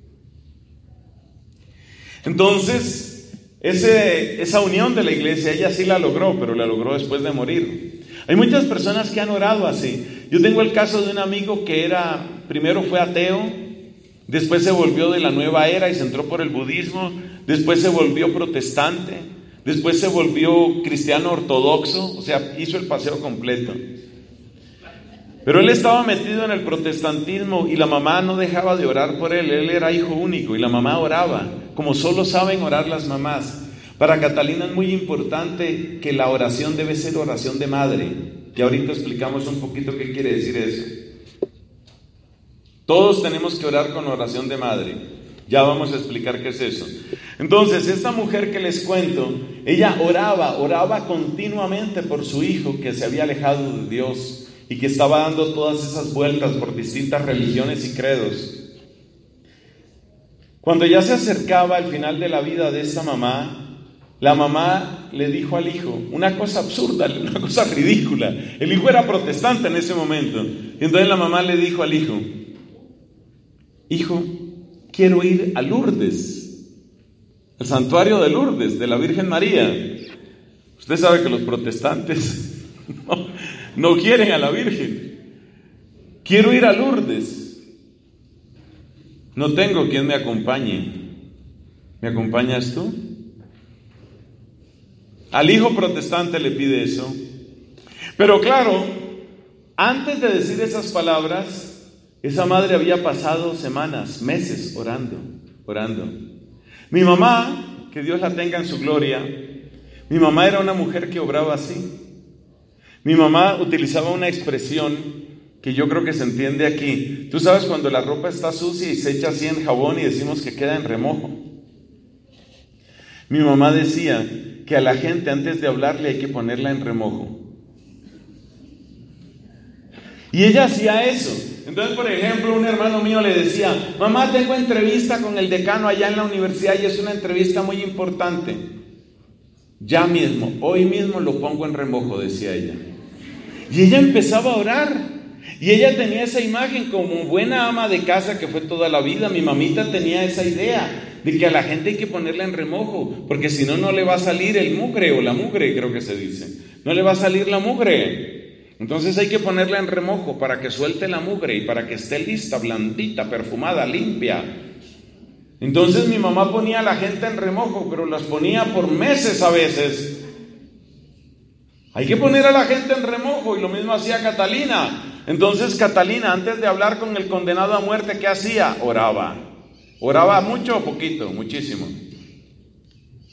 Entonces, ese, esa unión de la iglesia, ella sí la logró, pero la logró después de morir. Hay muchas personas que han orado así. Yo tengo el caso de un amigo que era, primero fue ateo, después se volvió de la nueva era y se entró por el budismo, después se volvió protestante, después se volvió cristiano ortodoxo, o sea, hizo el paseo completo. Pero él estaba metido en el protestantismo y la mamá no dejaba de orar por él. Él era hijo único y la mamá oraba, como solo saben orar las mamás. Para Catalina es muy importante que la oración debe ser oración de madre. Y ahorita explicamos un poquito qué quiere decir eso. Todos tenemos que orar con oración de madre. Ya vamos a explicar qué es eso. Entonces, esta mujer que les cuento, ella oraba, oraba continuamente por su hijo que se había alejado de Dios y que estaba dando todas esas vueltas por distintas religiones y credos. Cuando ya se acercaba al final de la vida de esa mamá, la mamá le dijo al hijo una cosa absurda, una cosa ridícula. El hijo era protestante en ese momento. Y entonces la mamá le dijo al hijo: hijo, quiero ir a Lourdes, al santuario de Lourdes, de la Virgen María. Usted sabe que los protestantes no, no quieren a la Virgen. Quiero ir a Lourdes. No tengo quien me acompañe. ¿Me acompañas tú? Al hijo protestante le pide eso. Pero claro, antes de decir esas palabras, esa madre había pasado semanas, meses orando, orando. Mi mamá, que Dios la tenga en su gloria, mi mamá era una mujer que obraba así. Mi mamá utilizaba una expresión que yo creo que se entiende aquí. Tú sabes cuando la ropa está sucia y se echa así en jabón y decimos que queda en remojo. Mi mamá decía que a la gente antes de hablarle hay que ponerla en remojo. Y ella hacía eso. Entonces, por ejemplo, un hermano mío le decía: mamá, tengo entrevista con el decano allá en la universidad y es una entrevista muy importante. Ya mismo, hoy mismo lo pongo en remojo, decía ella. Y ella empezaba a orar. Y ella tenía esa imagen como buena ama de casa que fue toda la vida. Mi mamita tenía esa idea de que a la gente hay que ponerla en remojo, porque si no, no le va a salir el mugre o la mugre, creo que se dice. No le va a salir la mugre. Entonces hay que ponerla en remojo para que suelte la mugre y para que esté lista, blandita, perfumada, limpia. Entonces mi mamá ponía a la gente en remojo, pero las ponía por meses a veces. Hay que poner a la gente en remojo, y lo mismo hacía Catalina. Entonces Catalina, antes de hablar con el condenado a muerte, ¿qué hacía? Oraba. ¿Oraba mucho o poquito? Muchísimo.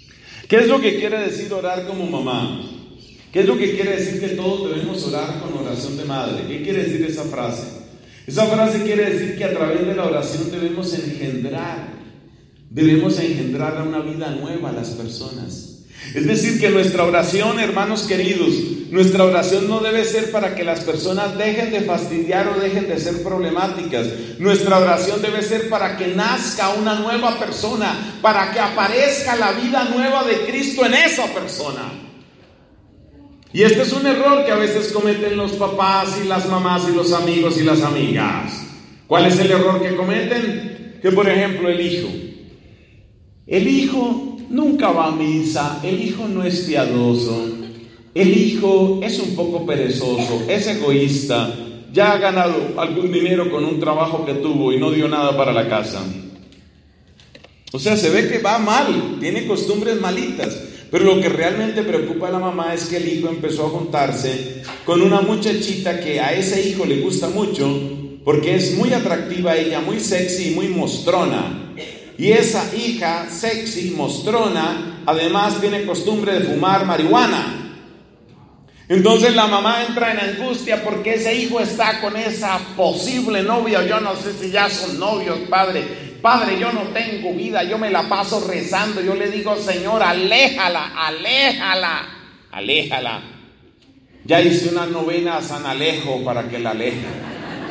¿Qué es lo que quiere decir orar como mamá? ¿Qué es lo que quiere decir que todos debemos orar con oración de madre? ¿Qué quiere decir esa frase? Esa frase quiere decir que a través de la oración debemos engendrar, debemos engendrar a una vida nueva a las personas. Es decir, que nuestra oración, hermanos queridos, nuestra oración no debe ser para que las personas dejen de fastidiar o dejen de ser problemáticas. Nuestra oración debe ser para que nazca una nueva persona, para que aparezca la vida nueva de Cristo en esa persona. Y este es un error que a veces cometen los papás y las mamás y los amigos y las amigas. ¿Cuál es el error que cometen? Que por ejemplo el hijo. El hijo nunca va a misa, el hijo no es piadoso, el hijo es un poco perezoso, es egoísta, ya ha ganado algún dinero con un trabajo que tuvo y no dio nada para la casa. O sea, se ve que va mal, tiene costumbres malitas. Pero lo que realmente preocupa a la mamá es que el hijo empezó a juntarse con una muchachita que a ese hijo le gusta mucho, porque es muy atractiva ella, muy sexy y muy mostrona. Y esa hija sexy, mostrona, además tiene costumbre de fumar marihuana. Entonces la mamá entra en angustia porque ese hijo está con esa posible novia. Yo no sé si ya son novios, padre. Padre, yo no tengo vida, yo me la paso rezando. Yo le digo, Señor, aléjala, aléjala, aléjala. Ya hice una novena a San Alejo para que la aleje.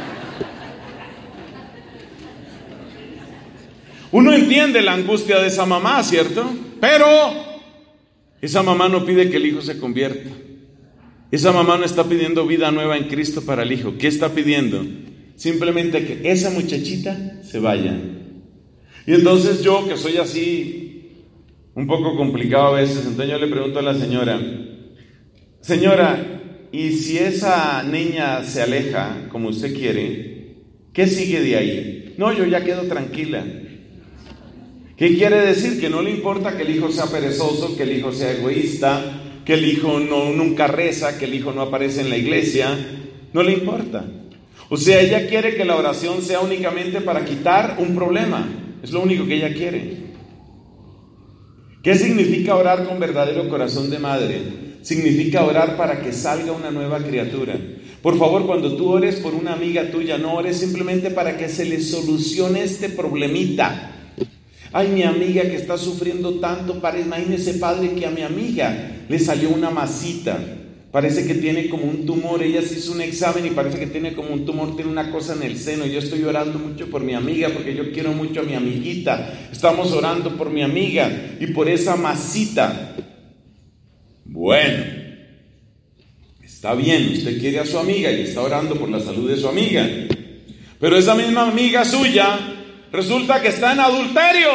Uno entiende la angustia de esa mamá, ¿cierto? Pero esa mamá no pide que el hijo se convierta. Esa mamá no está pidiendo vida nueva en Cristo para el hijo. ¿Qué está pidiendo? Simplemente que esa muchachita se vaya. Y entonces yo, que soy así, un poco complicado a veces, entonces yo le pregunto a la señora, señora, ¿y si esa niña se aleja como usted quiere, qué sigue de ahí? No, yo ya quedo tranquila. ¿Qué quiere decir? Que no le importa que el hijo sea perezoso, que el hijo sea egoísta, que el hijo no, nunca reza, que el hijo no aparece en la iglesia. No le importa. O sea, ella quiere que la oración sea únicamente para quitar un problema. Es lo único que ella quiere. ¿Qué significa orar con verdadero corazón de madre? Significa orar para que salga una nueva criatura. Por favor, cuando tú ores por una amiga tuya, no ores simplemente para que se le solucione este problemita. Ay, mi amiga que está sufriendo tanto, imagínese, padre, que a mi amiga le salió una masita. Parece que tiene como un tumor. Ella se hizo un examen y parece que tiene como un tumor, tiene una cosa en el seno. Yo estoy orando mucho por mi amiga porque yo quiero mucho a mi amiguita. Estamos orando por mi amiga y por esa masita. Bueno, está bien, usted quiere a su amiga y está orando por la salud de su amiga. Pero esa misma amiga suya resulta que está en adulterio.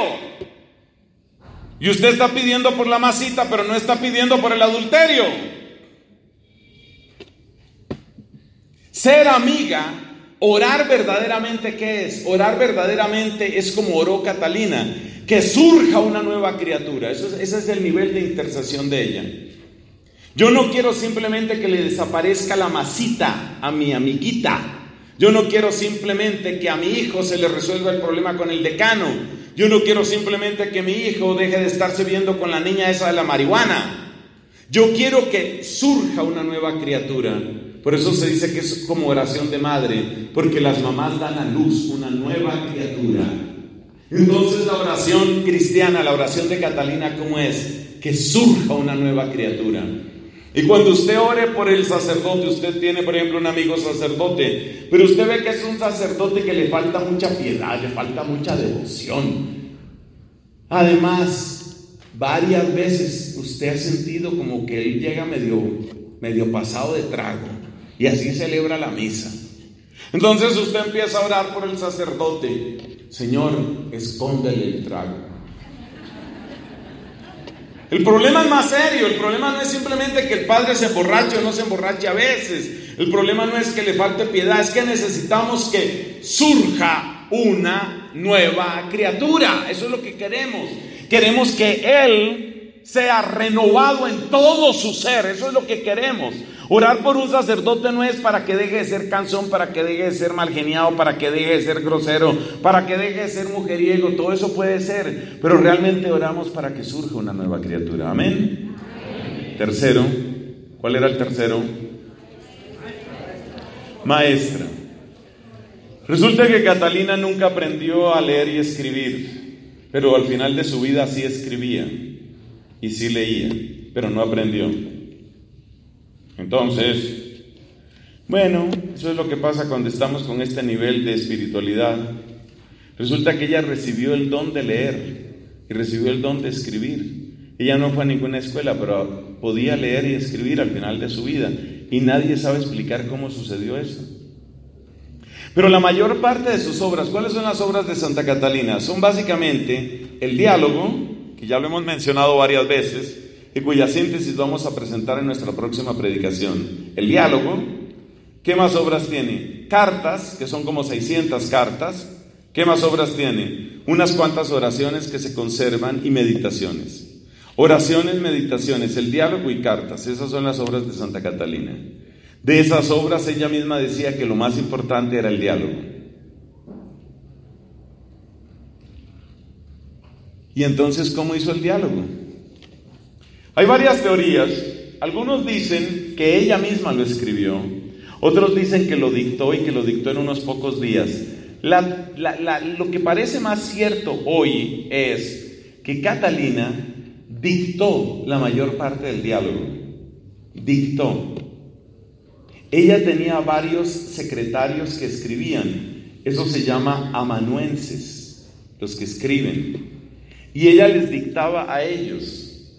Y usted está pidiendo por la masita, pero no está pidiendo por el adulterio. Ser amiga, orar verdaderamente, ¿qué es? Orar verdaderamente es como oró Catalina, que surja una nueva criatura. Eso es, ese es el nivel de intercesión de ella. Yo no quiero simplemente que le desaparezca la masita a mi amiguita. Yo no quiero simplemente que a mi hijo se le resuelva el problema con el decano. Yo no quiero simplemente que mi hijo deje de estarse viendo con la niña esa de la marihuana. Yo quiero que surja una nueva criatura. Por eso se dice que es como oración de madre, porque las mamás dan a luz una nueva criatura. Entonces la oración cristiana, la oración de Catalina, ¿cómo es? Que surja una nueva criatura. Y cuando usted ore por el sacerdote, usted tiene por ejemplo un amigo sacerdote, pero usted ve que es un sacerdote que le falta mucha piedad, le falta mucha devoción. Además, varias veces usted ha sentido como que él llega medio, medio pasado de trago y así celebra la misa. Entonces usted empieza a orar por el sacerdote. Señor, escóndele el trago. El problema es más serio. El problema no es simplemente que el padre se emborrache o no se emborrache a veces. El problema no es que le falte piedad, es que necesitamos que surja una nueva criatura. Eso es lo que queremos. Queremos que él sea renovado en todo su ser. Eso es lo que queremos. Orar por un sacerdote no es para que deje de ser cansón, para que deje de ser malgeniado, para que deje de ser grosero, para que deje de ser mujeriego. Todo eso puede ser, pero realmente oramos para que surja una nueva criatura. Amén. Amén. Tercero, ¿cuál era el tercero? Maestra. Resulta que Catalina nunca aprendió a leer y escribir, pero al final de su vida sí escribía y sí leía, pero no aprendió. Entonces, bueno, eso es lo que pasa cuando estamos con este nivel de espiritualidad. Resulta que ella recibió el don de leer y recibió el don de escribir. Ella no fue a ninguna escuela, pero podía leer y escribir al final de su vida, y nadie sabe explicar cómo sucedió eso. Pero la mayor parte de sus obras, ¿cuáles son las obras de Santa Catalina? Son básicamente el diálogo, que ya lo hemos mencionado varias veces, y cuya síntesis vamos a presentar en nuestra próxima predicación. El diálogo. ¿Qué más obras tiene? Cartas, que son como seiscientas cartas. ¿Qué más obras tiene? Unas cuantas oraciones que se conservan y meditaciones. Oraciones, meditaciones, el diálogo y cartas. Esas son las obras de Santa Catalina. De esas obras ella misma decía que lo más importante era el diálogo. Y entonces, ¿cómo hizo el diálogo? Hay varias teorías. Algunos dicen que ella misma lo escribió. Otros dicen que lo dictó y que lo dictó en unos pocos días. La, la, la, lo que parece más cierto hoy es que Catalina dictó la mayor parte del diálogo. Dictó. Ella tenía varios secretarios que escribían. Eso se llama amanuenses, los que escriben. Y ella les dictaba a ellos.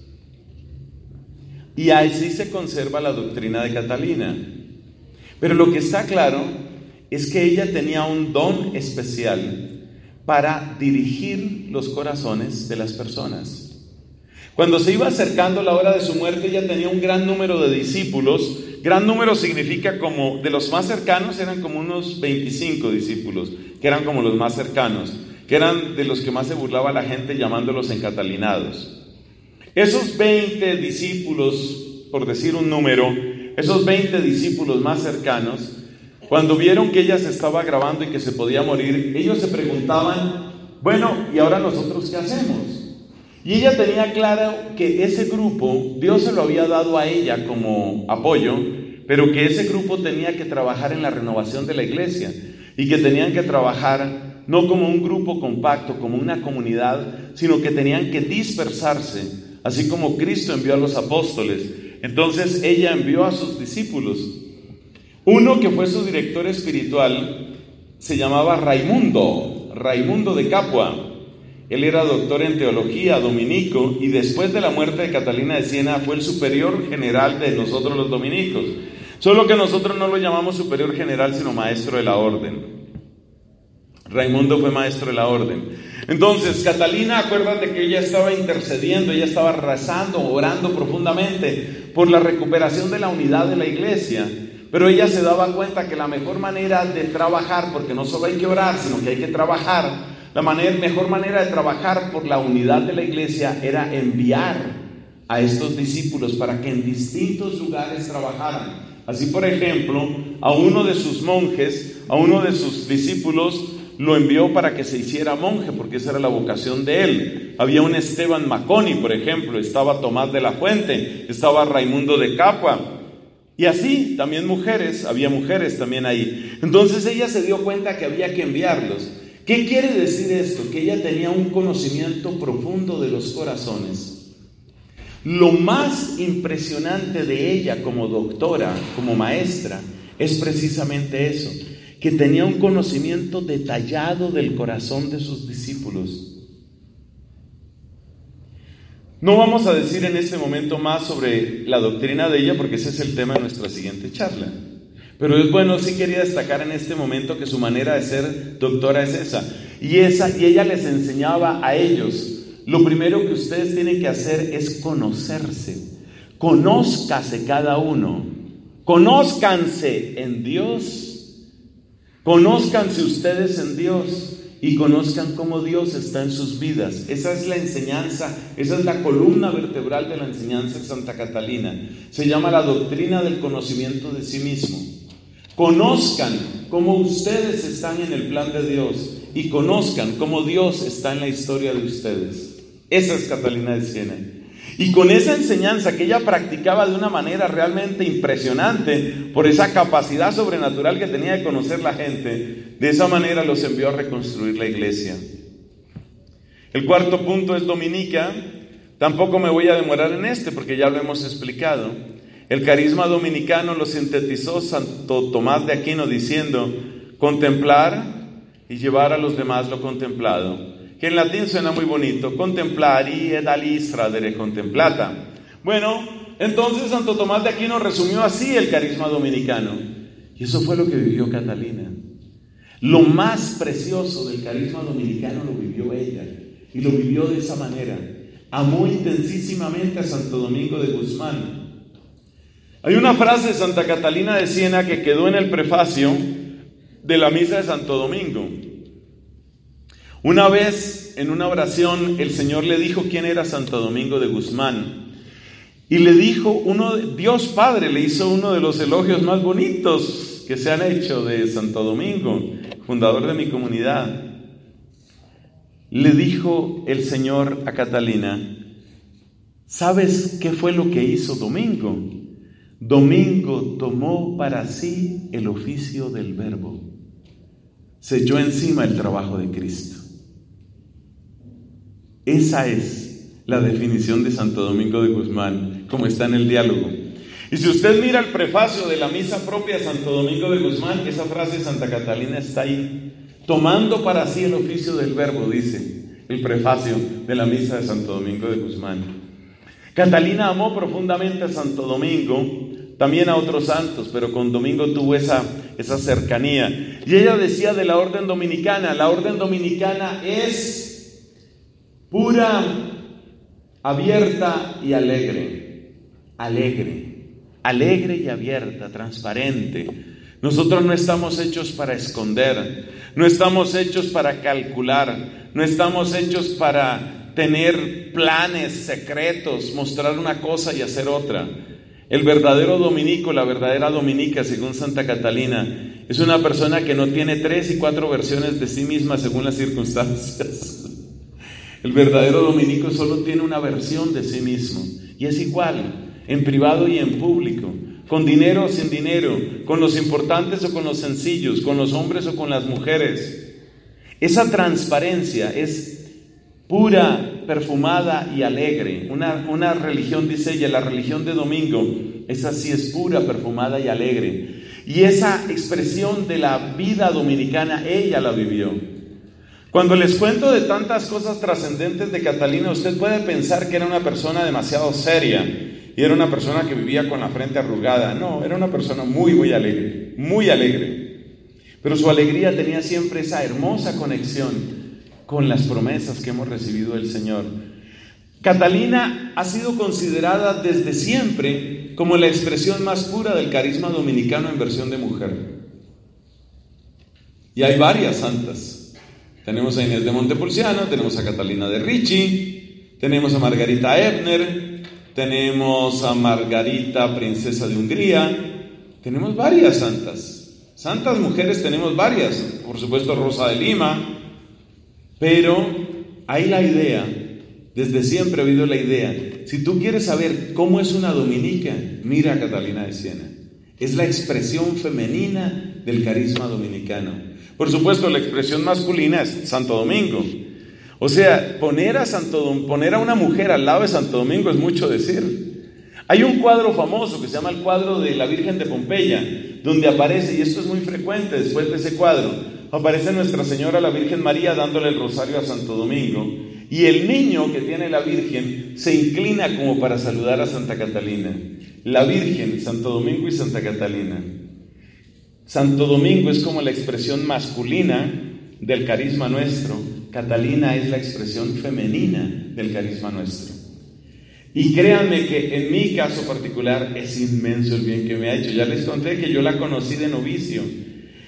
Y así se conserva la doctrina de Catalina. Pero lo que está claro es que ella tenía un don especial para dirigir los corazones de las personas. Cuando se iba acercando la hora de su muerte, ella tenía un gran número de discípulos. Gran número significa como, de los más cercanos eran como unos veinticinco discípulos, que eran como los más cercanos, que eran de los que más se burlaba la gente llamándolos encatalinados. Esos veinte discípulos, por decir un número, esos veinte discípulos más cercanos, cuando vieron que ella se estaba agravando y que se podía morir, ellos se preguntaban, bueno, ¿y ahora nosotros qué hacemos? Y ella tenía claro que ese grupo, Dios se lo había dado a ella como apoyo, pero que ese grupo tenía que trabajar en la renovación de la iglesia y que tenían que trabajar no como un grupo compacto, como una comunidad, sino que tenían que dispersarse, así como Cristo envió a los apóstoles. Entonces ella envió a sus discípulos. Uno que fue su director espiritual se llamaba Raimundo, Raimundo de Capua. Él era doctor en teología, dominico, y después de la muerte de Catalina de Siena fue el superior general de nosotros los dominicos. Solo que nosotros no lo llamamos superior general, sino maestro de la orden. Raimundo fue maestro de la orden. Entonces, Catalina, acuérdate que ella estaba intercediendo, ella estaba rezando, orando profundamente por la recuperación de la unidad de la iglesia. Pero ella se daba cuenta que la mejor manera de trabajar, porque no solo hay que orar, sino que hay que trabajar, la manera, mejor manera de trabajar por la unidad de la iglesia era enviar a estos discípulos para que en distintos lugares trabajaran. Así, por ejemplo, a uno de sus monjes, a uno de sus discípulos, lo envió para que se hiciera monje, porque esa era la vocación de él. Había un Esteban Maconi, por ejemplo, estaba Tomás de la Fuente, estaba Raimundo de Capua, y así también mujeres, había mujeres también ahí. Entonces ella se dio cuenta que había que enviarlos. ¿Qué quiere decir esto? Que ella tenía un conocimiento profundo de los corazones. Lo más impresionante de ella como doctora, como maestra, es precisamente eso, que tenía un conocimiento detallado del corazón de sus discípulos. No vamos a decir en este momento más sobre la doctrina de ella, porque ese es el tema de nuestra siguiente charla. Pero es bueno, sí quería destacar en este momento que su manera de ser doctora es esa. Y, esa, y ella les enseñaba a ellos, lo primero que ustedes tienen que hacer es conocerse. Conózcase cada uno. Conózcanse en Dios. Conózcanse ustedes en Dios. y conozcan cómo Dios está en sus vidas. Esa es la enseñanza, esa es la columna vertebral de la enseñanza de Santa Catalina. Se llama la doctrina del conocimiento de sí mismo. Conozcan cómo ustedes están en el plan de Dios y conozcan cómo Dios está en la historia de ustedes. Esa es Catalina de Siena. Y con esa enseñanza que ella practicaba de una manera realmente impresionante, por esa capacidad sobrenatural que tenía de conocer la gente, de esa manera los envió a reconstruir la iglesia. El cuarto punto es dominica. Tampoco me voy a demorar en este porque ya lo hemos explicado. El carisma dominicano lo sintetizó Santo Tomás de Aquino diciendo: contemplar y llevar a los demás lo contemplado. Que en latín suena muy bonito, contemplari ed alis radere contemplata. Bueno, entonces Santo Tomás de Aquino resumió así el carisma dominicano. Y eso fue lo que vivió Catalina. Lo más precioso del carisma dominicano lo vivió ella. Y lo vivió de esa manera. Amó intensísimamente a Santo Domingo de Guzmán. Hay una frase de Santa Catalina de Siena que quedó en el prefacio de la misa de Santo Domingo. Una vez en una oración el Señor le dijo quién era Santo Domingo de Guzmán y le dijo, uno, Dios Padre le hizo uno de los elogios más bonitos que se han hecho de Santo Domingo, fundador de mi comunidad. Le dijo el Señor a Catalina: ¿sabes qué fue lo que hizo Domingo? Domingo tomó para sí el oficio del Verbo, se echó encima el trabajo de Cristo. Esa es la definición de Santo Domingo de Guzmán, como está en el diálogo. Y si usted mira el prefacio de la misa propia de Santo Domingo de Guzmán, esa frase de Santa Catalina está ahí. Tomando para sí el oficio del Verbo, dice el prefacio de la misa de Santo Domingo de Guzmán. Catalina amó profundamente a Santo Domingo, también a otros santos, pero con Domingo tuvo esa, esa cercanía. Y ella decía de la orden dominicana: la orden dominicana es pura, abierta y alegre. Alegre, alegre y abierta, transparente. Nosotros no estamos hechos para esconder, no estamos hechos para calcular, no estamos hechos para tener planes secretos, mostrar una cosa y hacer otra. El verdadero dominico, la verdadera dominica, según Santa Catalina, es una persona que no tiene tres y cuatro versiones de sí misma según las circunstancias. El verdadero dominico solo tiene una versión de sí mismo, y es igual en privado y en público, con dinero o sin dinero, con los importantes o con los sencillos, con los hombres o con las mujeres. Esa transparencia es pura, perfumada y alegre. Una, una religión, dice ella, la religión de Domingo, esa sí es pura, perfumada y alegre. Y esa expresión de la vida dominicana, ella la vivió. Cuando les cuento de tantas cosas trascendentes de Catalina, usted puede pensar que era una persona demasiado seria y era una persona que vivía con la frente arrugada. No, era una persona muy, muy alegre, muy alegre. Pero su alegría tenía siempre esa hermosa conexión con las promesas que hemos recibido del Señor. Catalina ha sido considerada desde siempre como la expresión más pura del carisma dominicano en versión de mujer. Y hay varias santas. Tenemos a Inés de Montepulciano, tenemos a Catalina de Ricci, tenemos a Margarita Ebner, tenemos a Margarita, princesa de Hungría. Tenemos varias santas. Santas mujeres tenemos varias. Por supuesto Rosa de Lima. Pero hay la idea, desde siempre ha habido la idea, si tú quieres saber cómo es una dominica, mira a Catalina de Siena. Es la expresión femenina del carisma dominicano. Por supuesto, la expresión masculina es Santo Domingo. O sea, poner a, Santo, poner a una mujer al lado de Santo Domingo es mucho decir. Hay un cuadro famoso que se llama el cuadro de la Virgen de Pompeya, donde aparece, y esto es muy frecuente después de ese cuadro, aparece Nuestra Señora la Virgen María dándole el rosario a Santo Domingo, y el niño que tiene la Virgen se inclina como para saludar a Santa Catalina. La Virgen, Santo Domingo y Santa Catalina. Santo Domingo es como la expresión masculina del carisma nuestro. Catalina es la expresión femenina del carisma nuestro. Y créanme que en mi caso particular es inmenso el bien que me ha hecho. Ya les conté que yo la conocí de novicio.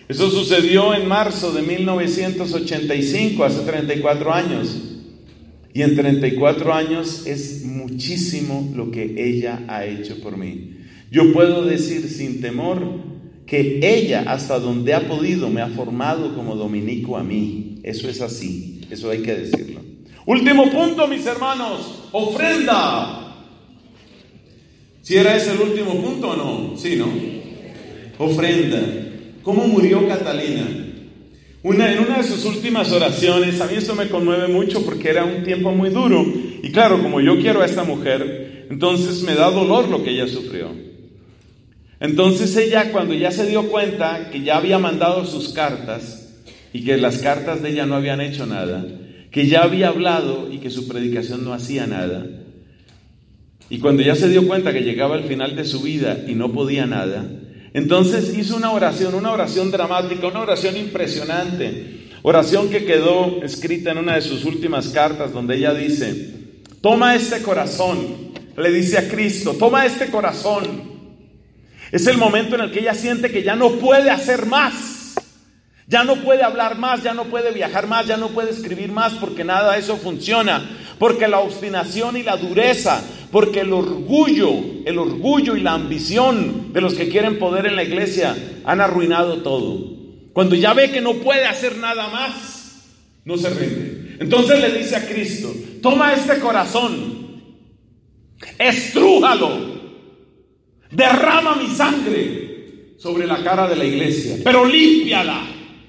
Eso sucedió en marzo de mil novecientos ochenta y cinco, hace treinta y cuatro años. Y en treinta y cuatro años es muchísimo lo que ella ha hecho por mí. Yo puedo decir sin temor que ella, hasta donde ha podido, me ha formado como dominico a mí. Eso es así, eso hay que decirlo. Último punto, mis hermanos, ofrenda. ¿Si era ese el último punto o no? Sí, ¿no? Ofrenda. ¿Cómo murió Catalina? Una, en una de sus últimas oraciones, a mí esto me conmueve mucho porque era un tiempo muy duro. Y claro, como yo quiero a esta mujer, entonces me da dolor lo que ella sufrió. Entonces ella, cuando ya se dio cuenta que ya había mandado sus cartas y que las cartas de ella no habían hecho nada, que ya había hablado y que su predicación no hacía nada, y cuando ya se dio cuenta que llegaba al final de su vida y no podía nada, entonces hizo una oración, una oración dramática, una oración impresionante, oración que quedó escrita en una de sus últimas cartas, donde ella dice: toma este corazón, le dice a Cristo, toma este corazón. Es el momento en el que ella siente que ya no puede hacer más, ya no puede hablar más, ya no puede viajar más, ya no puede escribir más, porque nada de eso funciona, porque la obstinación y la dureza, porque el orgullo, el orgullo y la ambición de los que quieren poder en la iglesia han arruinado todo. Cuando ya ve que no puede hacer nada más, no se rinde. Entonces le dice a Cristo: toma este corazón, estrújalo, derrama mi sangre sobre la cara de la iglesia, pero límpiala.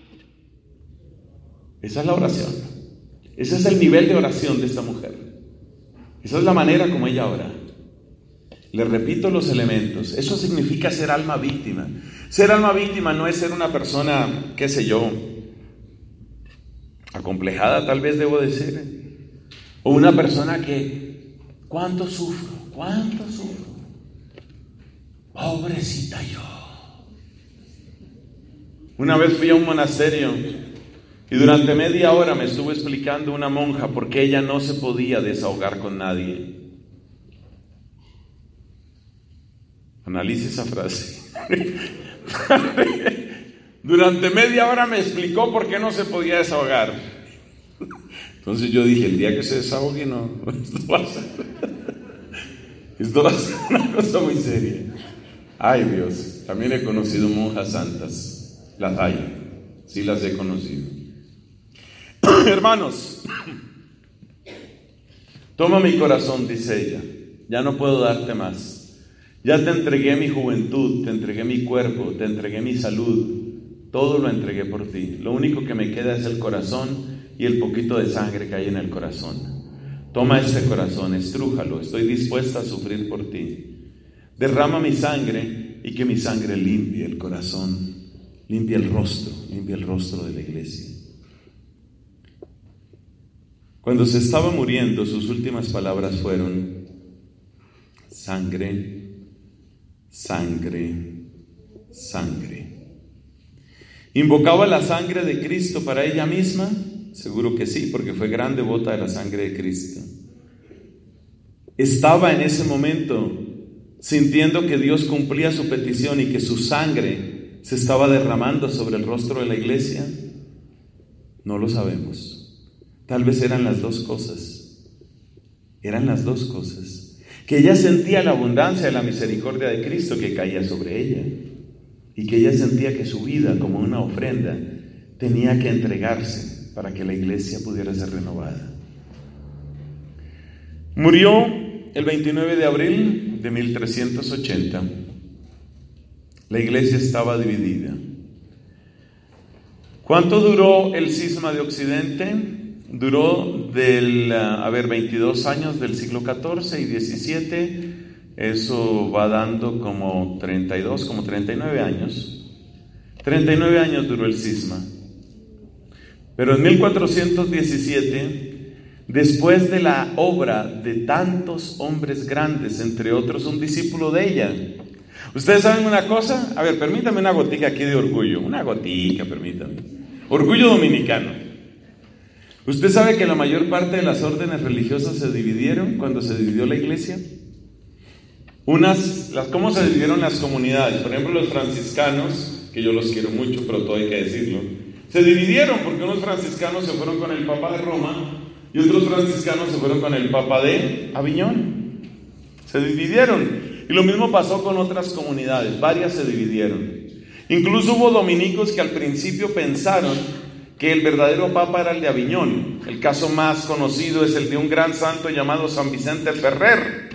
Esa es la oración. Ese es el nivel de oración de esta mujer. Esa es la manera como ella ora. Le repito los elementos. Eso significa ser alma víctima. Ser alma víctima no es ser una persona, qué sé yo, acomplejada, tal vez debo decir, o una persona que, ¿cuánto sufro? ¿Cuánto sufro? Pobrecita yo. Una vez fui a un monasterio y durante media hora me estuvo explicando una monja por qué ella no se podía desahogar con nadie. Analice esa frase. Durante media hora me explicó por qué no se podía desahogar. Entonces yo dije: el día que se desahogue, no, esto va a ser, esto va a ser una cosa muy seria. Ay Dios, también he conocido monjas santas, las hay, sí las he conocido. Hermanos, toma mi corazón, dice ella, ya no puedo darte más. Ya te entregué mi juventud, te entregué mi cuerpo, te entregué mi salud, todo lo entregué por ti. Lo único que me queda es el corazón y el poquito de sangre que hay en el corazón. Toma este corazón, estrújalo, estoy dispuesta a sufrir por ti. Derrama mi sangre y que mi sangre limpie el corazón, limpie el rostro, limpie el rostro de la iglesia. Cuando se estaba muriendo, sus últimas palabras fueron: sangre, sangre, sangre. ¿Invocaba la sangre de Cristo para ella misma? Seguro que sí, porque fue gran devota de la sangre de Cristo. Estaba en ese momento sintiendo que Dios cumplía su petición y que su sangre se estaba derramando sobre el rostro de la iglesia. No lo sabemos. Tal vez eran las dos cosas. Eran las dos cosas. Que ella sentía la abundancia de la misericordia de Cristo que caía sobre ella, y que ella sentía que su vida, como una ofrenda, tenía que entregarse para que la iglesia pudiera ser renovada. Murió el veintinueve de abril de mil trescientos ochenta. La iglesia estaba dividida. ¿Cuánto duró el cisma de Occidente? Duró del, a ver, veintidós años del siglo catorce y diecisiete, eso va dando como treinta y dos, como treinta y nueve años. treinta y nueve años duró el cisma. Pero en mil cuatrocientos diecisiete, después de la obra de tantos hombres grandes, entre otros un discípulo de ella. ¿Ustedes saben una cosa? A ver, permítame una gotica aquí de orgullo. Una gotica, permítame. Orgullo dominicano. ¿Usted sabe que la mayor parte de las órdenes religiosas se dividieron cuando se dividió la iglesia? Unas, las, ¿cómo se dividieron las comunidades? Por ejemplo, los franciscanos que yo los quiero mucho, pero todo hay que decirlo, se dividieron porque unos franciscanos se fueron con el Papa de Roma y otros franciscanos se fueron con el Papa de Aviñón. Se dividieron. Y lo mismo pasó con otras comunidades, varias se dividieron. Incluso hubo dominicos que al principio pensaron que el verdadero Papa era el de Aviñón. El caso más conocido es el de un gran santo llamado San Vicente Ferrer.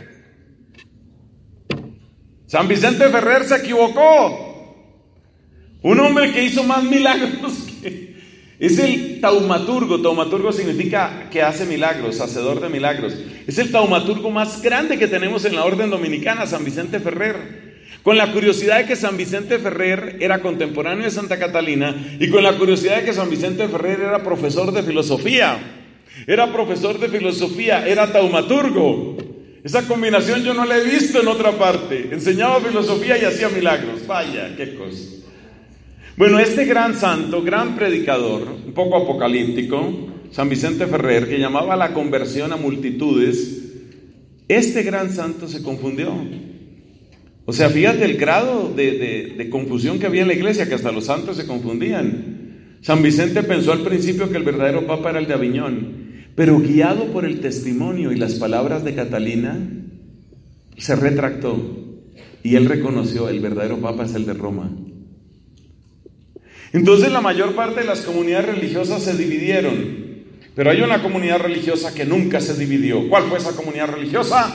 San Vicente Ferrer se equivocó. Un hombre que hizo más milagros que... Es el taumaturgo. Taumaturgo significa que hace milagros, hacedor de milagros. Es el taumaturgo más grande que tenemos en la orden dominicana, San Vicente Ferrer. Con la curiosidad de que San Vicente Ferrer era contemporáneo de Santa Catalina y con la curiosidad de que San Vicente Ferrer era profesor de filosofía. Era profesor de filosofía, era taumaturgo. Esa combinación yo no la he visto en otra parte. Enseñaba filosofía y hacía milagros. Vaya, qué cosa. Bueno, este gran santo, gran predicador, un poco apocalíptico, San Vicente Ferrer, que llamaba a la conversión a multitudes, este gran santo se confundió. O sea, fíjate el grado de, de, de confusión que había en la iglesia, que hasta los santos se confundían. San Vicente pensó al principio que el verdadero Papa era el de Aviñón, pero guiado por el testimonio y las palabras de Catalina, se retractó y él reconoció el verdadero Papa es el de Roma. Entonces la mayor parte de las comunidades religiosas se dividieron, pero hay una comunidad religiosa que nunca se dividió. ¿Cuál fue esa comunidad religiosa?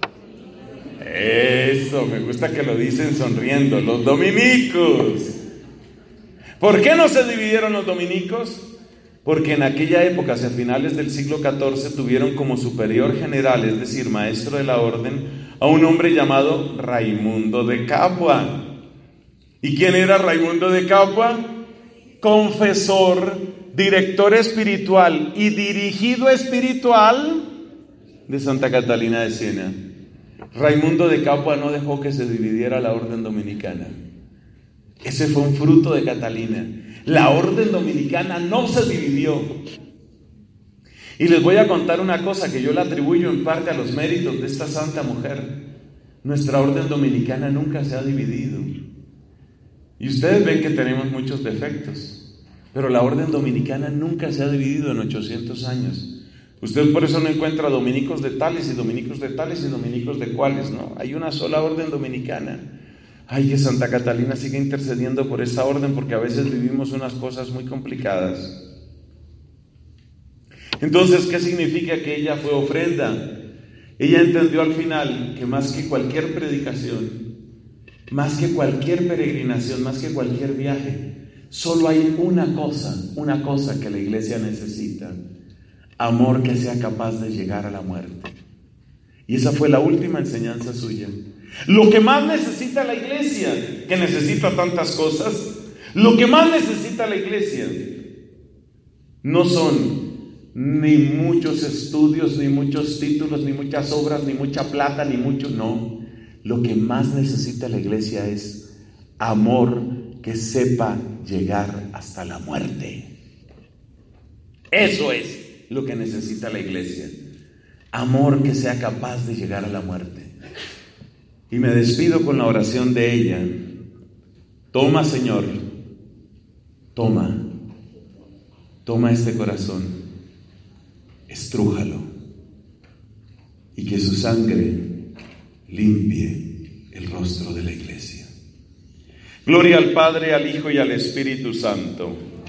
Eso, me gusta que lo dicen sonriendo, los dominicos. ¿Por qué no se dividieron los dominicos? Porque en aquella época, hacia finales del siglo catorce, tuvieron como superior general, es decir, maestro de la orden, a un hombre llamado Raimundo de Capua. ¿Y quién era Raimundo de Capua? Confesor, director espiritual y dirigido espiritual de Santa Catalina de Siena. Raimundo de Capua no dejó que se dividiera la orden dominicana. Ese fue un fruto de Catalina. La orden dominicana no se dividió. Y les voy a contar una cosa que yo le atribuyo en parte a los méritos de esta santa mujer. Nuestra orden dominicana nunca se ha dividido. Y ustedes ven que tenemos muchos defectos, pero la orden dominicana nunca se ha dividido en ochocientos años. Usted por eso no encuentra dominicos de tales y dominicos de tales y dominicos de cuales, no. Hay una sola orden dominicana. Ay, que Santa Catalina siga intercediendo por esta orden, porque a veces vivimos unas cosas muy complicadas. Entonces, ¿qué significa que ella fue ofrenda? Ella entendió al final que más que cualquier predicación, más que cualquier peregrinación, más que cualquier viaje, solo hay una cosa, una cosa que la iglesia necesita: amor que sea capaz de llegar a la muerte. Y esa fue la última enseñanza suya. Lo que más necesita la iglesia, que necesita tantas cosas, lo que más necesita la iglesia no son ni muchos estudios, ni muchos títulos, ni muchas obras, ni mucha plata, ni mucho, no. Lo que más necesita la iglesia es amor que sepa llegar hasta la muerte. Eso es lo que necesita la iglesia. Amor que sea capaz de llegar a la muerte. Y me despido con la oración de ella. Toma, Señor, toma, toma este corazón, estrújalo, y que su sangre limpie el rostro de la iglesia. Gloria al Padre, al Hijo y al Espíritu Santo.